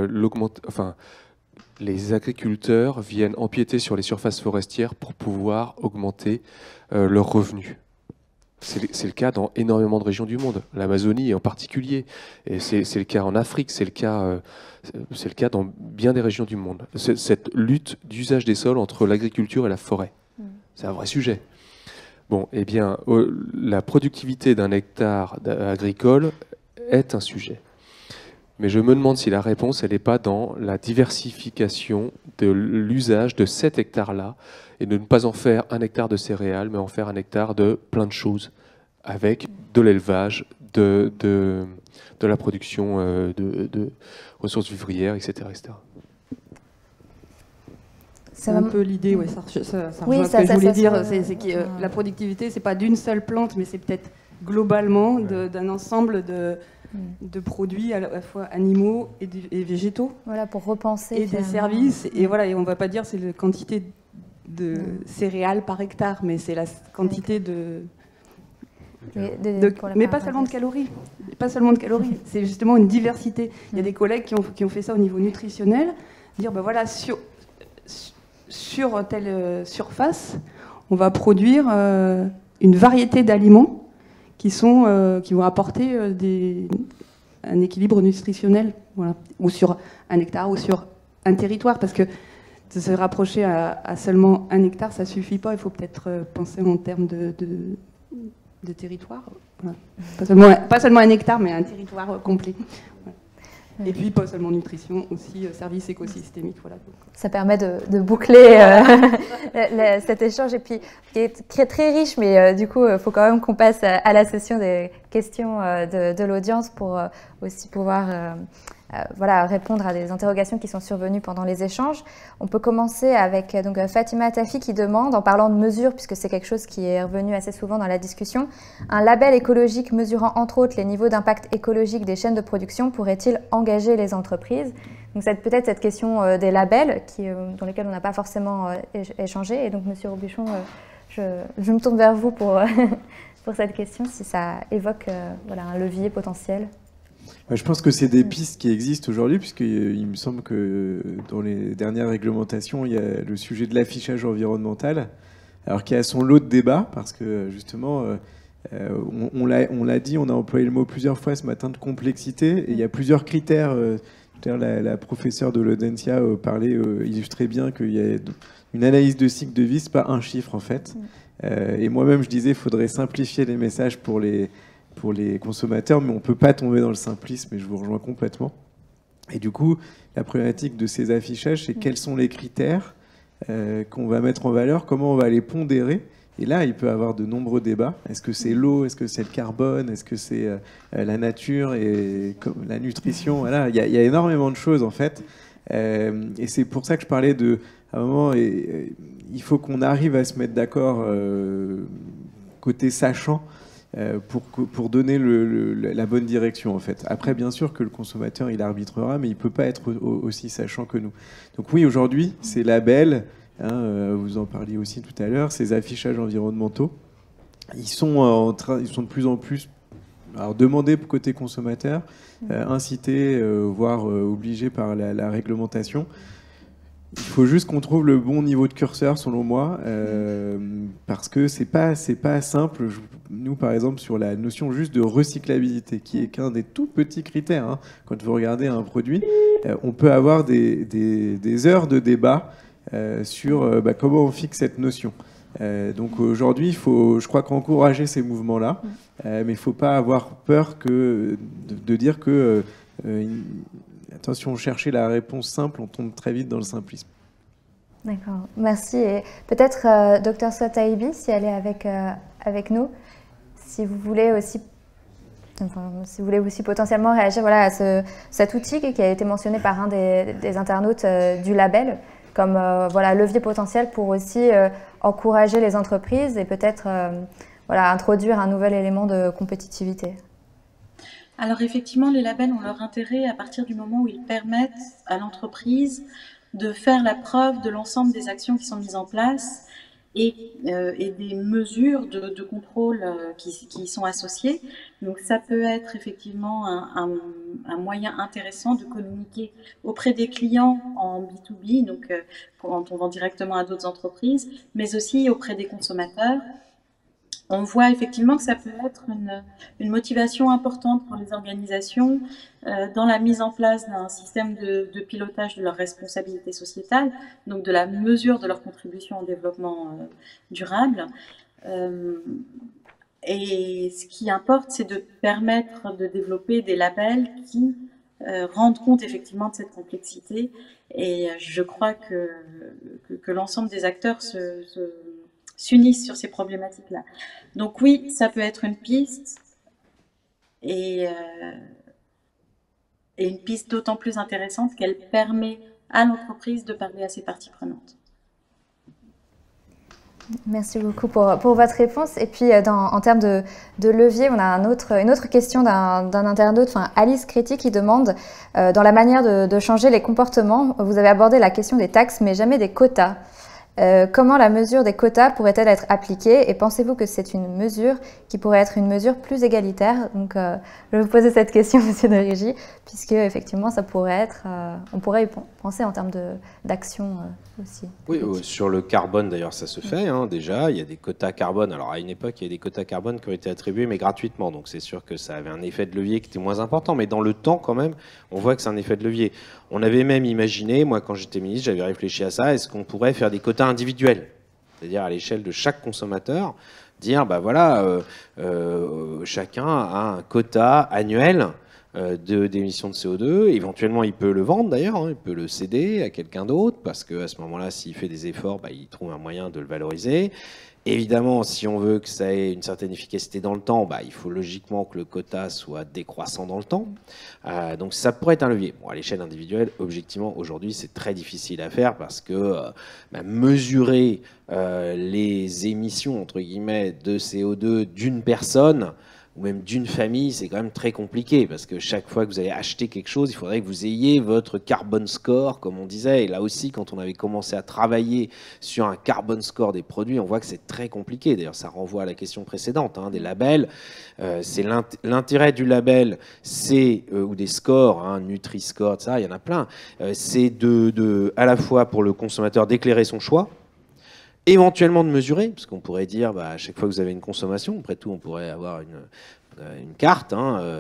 les agriculteurs viennent empiéter sur les surfaces forestières pour pouvoir augmenter leurs revenus. C'est le cas dans énormément de régions du monde, l'Amazonie en particulier, et c'est le cas en Afrique, c'est le cas dans bien des régions du monde. Cette lutte d'usage des sols entre l'agriculture et la forêt, c'est un vrai sujet. Bon, eh bien, la productivité d'un hectare agricole est un sujet. Mais je me demande si la réponse, elle n'est pas dans la diversification de l'usage de cet hectare-là, et de ne pas en faire 1 hectare de céréales, mais en faire 1 hectare de plein de choses, avec de l'élevage, de la production de ressources vivrières, etc. etc. C'est un peu l'idée, ouais, ça rejoint ce que je voulais dire, c'est que la productivité, c'est pas d'une seule plante, mais c'est peut-être globalement d'un ensemble de produits à la fois animaux et végétaux. Voilà, pour repenser. Et des services. Et voilà, et on ne va pas dire c'est la quantité de céréales par hectare, mais c'est la quantité mais pas seulement de calories. Pas seulement de calories. C'est justement une diversité. Il y a des collègues qui ont fait ça au niveau nutritionnel. Dire, ben voilà, sur telle surface, on va produire une variété d'aliments qui vont apporter un équilibre nutritionnel, voilà, ou sur 1 hectare ou sur un territoire, parce que de se rapprocher à seulement 1 hectare, ça suffit pas. Il faut peut-être penser en termes de territoire. Voilà. Pas seulement 1 hectare, mais un territoire complet. Voilà. Et puis pas seulement nutrition, aussi services écosystémiques. Voilà. Ça permet de boucler cet échange, et puis qui est très, très riche, mais du coup, il faut quand même qu'on passe à la session des questions de l'audience pour aussi pouvoir répondre à des interrogations qui sont survenues pendant les échanges. On peut commencer avec donc, Fatima Tafi qui demande, en parlant de mesures, puisque c'est quelque chose qui est revenu assez souvent dans la discussion, un label écologique mesurant entre autres les niveaux d'impact écologique des chaînes de production pourrait-il engager les entreprises? Donc peut-être cette question des labels dans lesquels on n'a pas forcément échangé. Et donc Monsieur Robuchon, je me tourne vers vous pour cette question, si ça évoque un levier potentiel. Je pense que c'est des pistes qui existent aujourd'hui, puisqu'il me semble que dans les dernières réglementations, il y a le sujet de l'affichage environnemental, alors qu'il y a son lot de débats, parce que justement, on l'a dit, on a employé le mot plusieurs fois ce matin de complexité, et il y a plusieurs critères. La professeure de l'Audencia illustrait bien qu'il y a une analyse de cycle de vie, c'est pas un chiffre en fait. Et moi-même, je disais qu'il faudrait simplifier les messages pour les consommateurs, mais on ne peut pas tomber dans le simplisme, et je vous rejoins complètement. Et du coup, la problématique de ces affichages, c'est quels sont les critères qu'on va mettre en valeur, comment on va les pondérer. Et là, il peut y avoir de nombreux débats. Est-ce que c'est l'eau? Est-ce que c'est le carbone? Est-ce que c'est la nature et la nutrition? Voilà, il y a énormément de choses, en fait. Et c'est pour ça que je parlais à un moment, il faut qu'on arrive à se mettre d'accord côté sachant, pour donner la bonne direction en fait. Après, bien sûr que le consommateur il arbitrera, mais il peut pas être aussi sachant que nous. Donc oui, aujourd'hui, ces labels, vous en parliez aussi tout à l'heure, ces affichages environnementaux, ils sont de plus en plus demandés côté consommateur, incités, voire obligés par la réglementation. Il faut juste qu'on trouve le bon niveau de curseur, selon moi, parce que c'est pas simple. Nous, par exemple, sur la notion juste de recyclabilité, qui est qu'un des tout petits critères, quand vous regardez un produit, on peut avoir des heures de débat sur comment on fixe cette notion. Donc aujourd'hui, il faut, je crois, qu'encourager ces mouvements-là, mais il ne faut pas avoir peur de dire que attention, chercher la réponse simple, on tombe très vite dans le simplisme. D'accord, merci. Et peut-être Dr Swat Taïbi, si elle est avec nous, si vous voulez aussi potentiellement réagir voilà, à cet outil qui a été mentionné par un des internautes du label, comme voilà, levier potentiel pour aussi encourager les entreprises et peut-être voilà, introduire un nouvel élément de compétitivité. Alors effectivement, les labels ont leur intérêt à partir du moment où ils permettent à l'entreprise de faire la preuve de l'ensemble des actions qui sont mises en place et des mesures de contrôle qui y sont associées. Donc ça peut être effectivement un moyen intéressant de communiquer auprès des clients en B2B, donc quand on vend directement à d'autres entreprises, mais aussi auprès des consommateurs. On voit effectivement que ça peut être une motivation importante pour les organisations dans la mise en place d'un système de pilotage de leur responsabilité sociétale, donc de la mesure de leur contribution au développement durable. Et ce qui importe, c'est de permettre de développer des labels qui rendent compte effectivement de cette complexité. Et je crois que l'ensemble des acteurs s'unissent sur ces problématiques-là. Donc oui, ça peut être une piste, et une piste d'autant plus intéressante qu'elle permet à l'entreprise de parler à ses parties prenantes. Merci beaucoup pour votre réponse. Et puis, en termes de levier, on a une autre question d'un internaute, enfin Alice Créti, qui demande, dans la manière de changer les comportements, vous avez abordé la question des taxes, mais jamais des quotas. Comment la mesure des quotas pourrait-elle être appliquée et pensez-vous que c'est une mesure qui pourrait être une mesure plus égalitaire? Donc, je vais vous poser cette question, monsieur de Régie, puisque effectivement, ça pourrait être, on pourrait y penser en termes d'action aussi. Oui, sur le carbone d'ailleurs, ça se fait déjà. Il y a des quotas carbone. Alors à une époque, il y a des quotas carbone qui ont été attribués, mais gratuitement. Donc c'est sûr que ça avait un effet de levier qui était moins important, mais dans le temps quand même, on voit que c'est un effet de levier. On avait même imaginé, moi quand j'étais ministre, j'avais réfléchi à ça, est-ce qu'on pourrait faire des quotas individuels, c'est-à-dire à l'échelle de chaque consommateur, dire bah voilà, chacun a un quota annuel d'émissions de CO2, éventuellement il peut le vendre d'ailleurs, il peut le céder à quelqu'un d'autre, parce qu'à ce moment-là, s'il fait des efforts, bah, il trouve un moyen de le valoriser. Évidemment, si on veut que ça ait une certaine efficacité dans le temps, bah, il faut logiquement que le quota soit décroissant dans le temps. Donc ça pourrait être un levier. Bon, à l'échelle individuelle, objectivement, aujourd'hui, c'est très difficile à faire parce que mesurer les émissions, entre guillemets, de CO2 d'une personne ou même d'une famille, c'est quand même très compliqué parce que chaque fois que vous allez acheter quelque chose, il faudrait que vous ayez votre carbon score, comme on disait. Et là aussi, quand on avait commencé à travailler sur un carbon score des produits, on voit que c'est très compliqué. D'ailleurs, ça renvoie à la question précédente des labels. C'est l'intérêt du label, c'est ou des scores, Nutri-Score, ça, il y en a plein. C'est à la fois pour le consommateur d'éclairer son choix, éventuellement de mesurer, parce qu'on pourrait dire, à chaque fois que vous avez une consommation, après tout, on pourrait avoir une carte,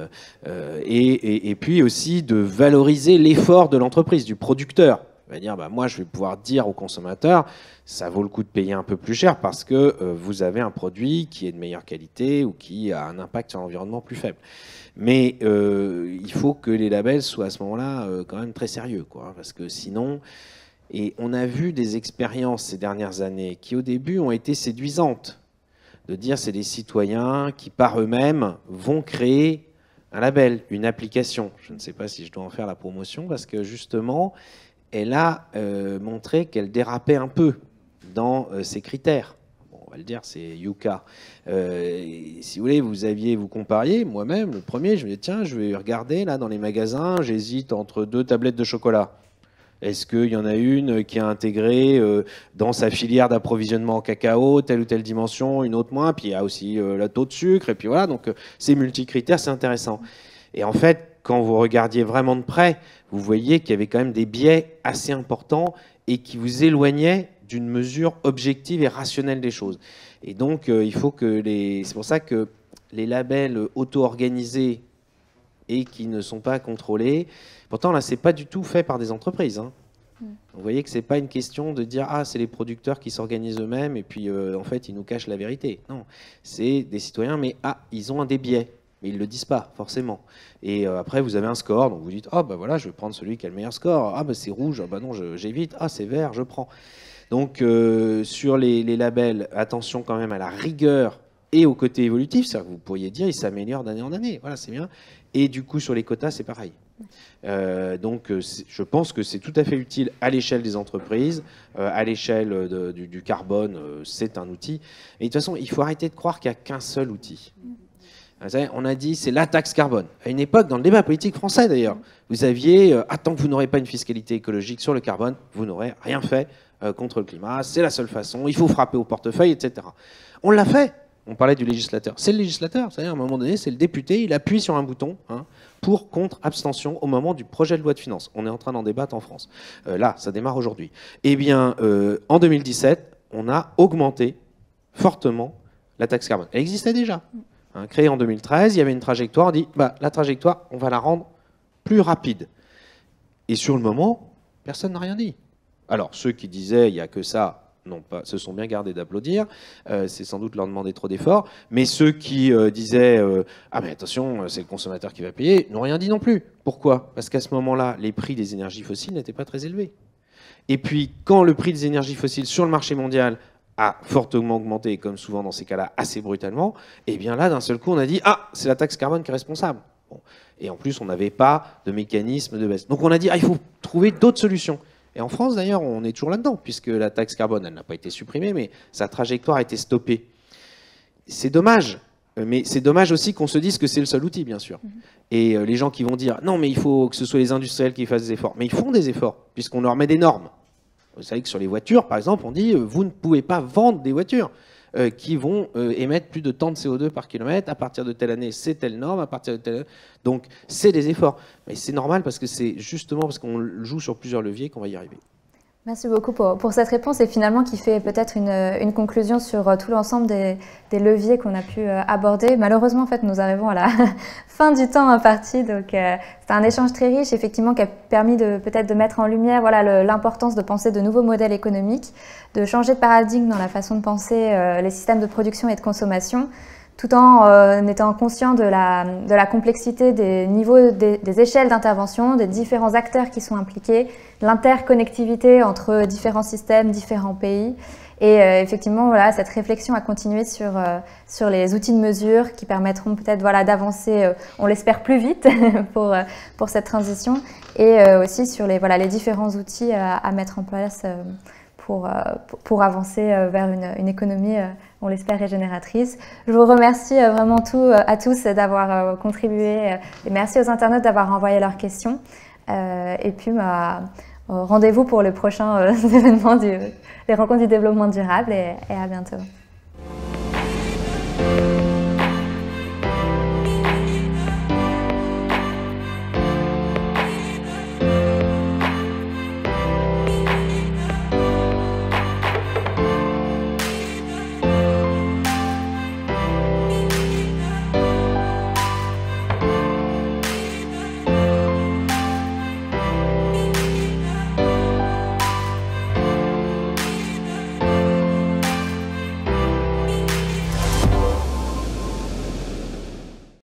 et puis aussi de valoriser l'effort de l'entreprise, du producteur. On va dire, moi, je vais pouvoir dire au consommateur, ça vaut le coup de payer un peu plus cher parce que vous avez un produit qui est de meilleure qualité ou qui a un impact sur l'environnement plus faible. Mais il faut que les labels soient à ce moment-là quand même très sérieux, parce que sinon... Et on a vu des expériences ces dernières années qui, au début, ont été séduisantes. De dire c'est des citoyens qui, par eux-mêmes, vont créer un label, une application. Je ne sais pas si je dois en faire la promotion parce que, justement, elle a montré qu'elle dérapait un peu dans ses critères. Bon, on va le dire, c'est Yuka. Si vous voulez, vous compariez, moi-même, le premier, je me dis, tiens, je vais regarder là dans les magasins, j'hésite entre 2 tablettes de chocolat. Est-ce qu'il y en a une qui a intégré dans sa filière d'approvisionnement en cacao telle ou telle dimension, une autre moins, puis il y a aussi le taux de sucre, et puis voilà, donc c'est multicritères, c'est intéressant. Et en fait, quand vous regardiez vraiment de près, vous voyez qu'il y avait quand même des biais assez importants et qui vous éloignaient d'une mesure objective et rationnelle des choses. Et donc, il faut que c'est pour ça que les labels auto-organisés et qui ne sont pas contrôlés. Pourtant, là, c'est pas du tout fait par des entreprises. Vous voyez que c'est pas une question de dire c'est les producteurs qui s'organisent eux-mêmes et puis en fait ils nous cachent la vérité. Non, c'est des citoyens, mais ils ont des biais. mais ils ne le disent pas, forcément. Et après, vous avez un score, donc vous dites, ah bah voilà, je vais prendre celui qui a le meilleur score, ah bah c'est rouge, ah bah non, j'évite, ah c'est vert, je prends. Donc sur les labels, attention quand même à la rigueur et au côté évolutif, c'est-à-dire que vous pourriez dire, ils s'améliorent d'année en année, voilà, c'est bien. Et du coup, sur les quotas, c'est pareil. Donc je pense que c'est tout à fait utile à l'échelle des entreprises, à l'échelle du carbone, c'est un outil. Et de toute façon, il faut arrêter de croire qu'il n'y a qu'un seul outil. Vous savez, on a dit c'est la taxe carbone. À une époque, dans le débat politique français d'ailleurs, vous aviez tant que vous n'aurez pas une fiscalité écologique sur le carbone, vous n'aurez rien fait contre le climat, c'est la seule façon, il faut frapper au portefeuille, etc. On l'a fait. On parlait du législateur. C'est le législateur, c'est-à-dire à un moment donné, c'est le député, il appuie sur un bouton pour contre abstention au moment du projet de loi de finances. On est en train d'en débattre en France. Là, ça démarre aujourd'hui. Eh bien, en 2017, on a augmenté fortement la taxe carbone. Elle existait déjà. Créée en 2013, il y avait une trajectoire, on dit, bah, la trajectoire, on va la rendre plus rapide. Et sur le moment, personne n'a rien dit. Alors, ceux qui disaient, il n'y a que ça, se sont bien gardés d'applaudir, c'est sans doute leur demander trop d'efforts, mais ceux qui disaient ah mais attention, c'est le consommateur qui va payer, n'ont rien dit non plus. Pourquoi? Parce qu'à ce moment-là, les prix des énergies fossiles n'étaient pas très élevés. Et puis, quand le prix des énergies fossiles sur le marché mondial a fortement augmenté, et comme souvent dans ces cas-là, assez brutalement, et bien là, d'un seul coup, on a dit ah, c'est la taxe carbone qui est responsable. Bon. Et en plus, on n'avait pas de mécanisme de baisse. Donc on a dit ah, il faut trouver d'autres solutions. Et en France, d'ailleurs, on est toujours là-dedans, puisque la taxe carbone, elle n'a pas été supprimée, mais sa trajectoire a été stoppée. C'est dommage, mais c'est dommage aussi qu'on se dise que c'est le seul outil, bien sûr. Et les gens qui vont dire, non, mais il faut que ce soit les industriels qui fassent des efforts. Mais ils font des efforts, puisqu'on leur met des normes. Vous savez que sur les voitures, par exemple, on dit, vous ne pouvez pas vendre des voitures qui vont émettre plus de tant de CO2 par kilomètre. À partir de telle année, c'est telle norme. À partir de telle... Donc, c'est des efforts. Mais c'est normal parce que c'est justement parce qu'on joue sur plusieurs leviers qu'on va y arriver. Merci beaucoup pour cette réponse et finalement qui fait peut-être une conclusion sur tout l'ensemble des leviers qu'on a pu aborder. Malheureusement, en fait, nous arrivons à la fin du temps imparti. Donc, c'est un échange très riche, effectivement, qui a permis peut-être de mettre en lumière voilà, l'importance de penser de nouveaux modèles économiques, de changer de paradigme dans la façon de penser les systèmes de production et de consommation, tout en étant conscient de la complexité des niveaux, des échelles d'intervention, des différents acteurs qui sont impliqués, l'interconnectivité entre différents systèmes, différents pays. Et effectivement, voilà, cette réflexion a continué sur les outils de mesure qui permettront peut-être voilà, d'avancer, on l'espère, plus vite pour cette transition, et aussi sur les différents outils à mettre en place pour avancer vers une économie, on l'espère, régénératrice. Je vous remercie vraiment à tous d'avoir contribué et merci aux internautes d'avoir envoyé leurs questions. Et puis, rendez-vous pour le prochain événement des rencontres du développement durable et à bientôt.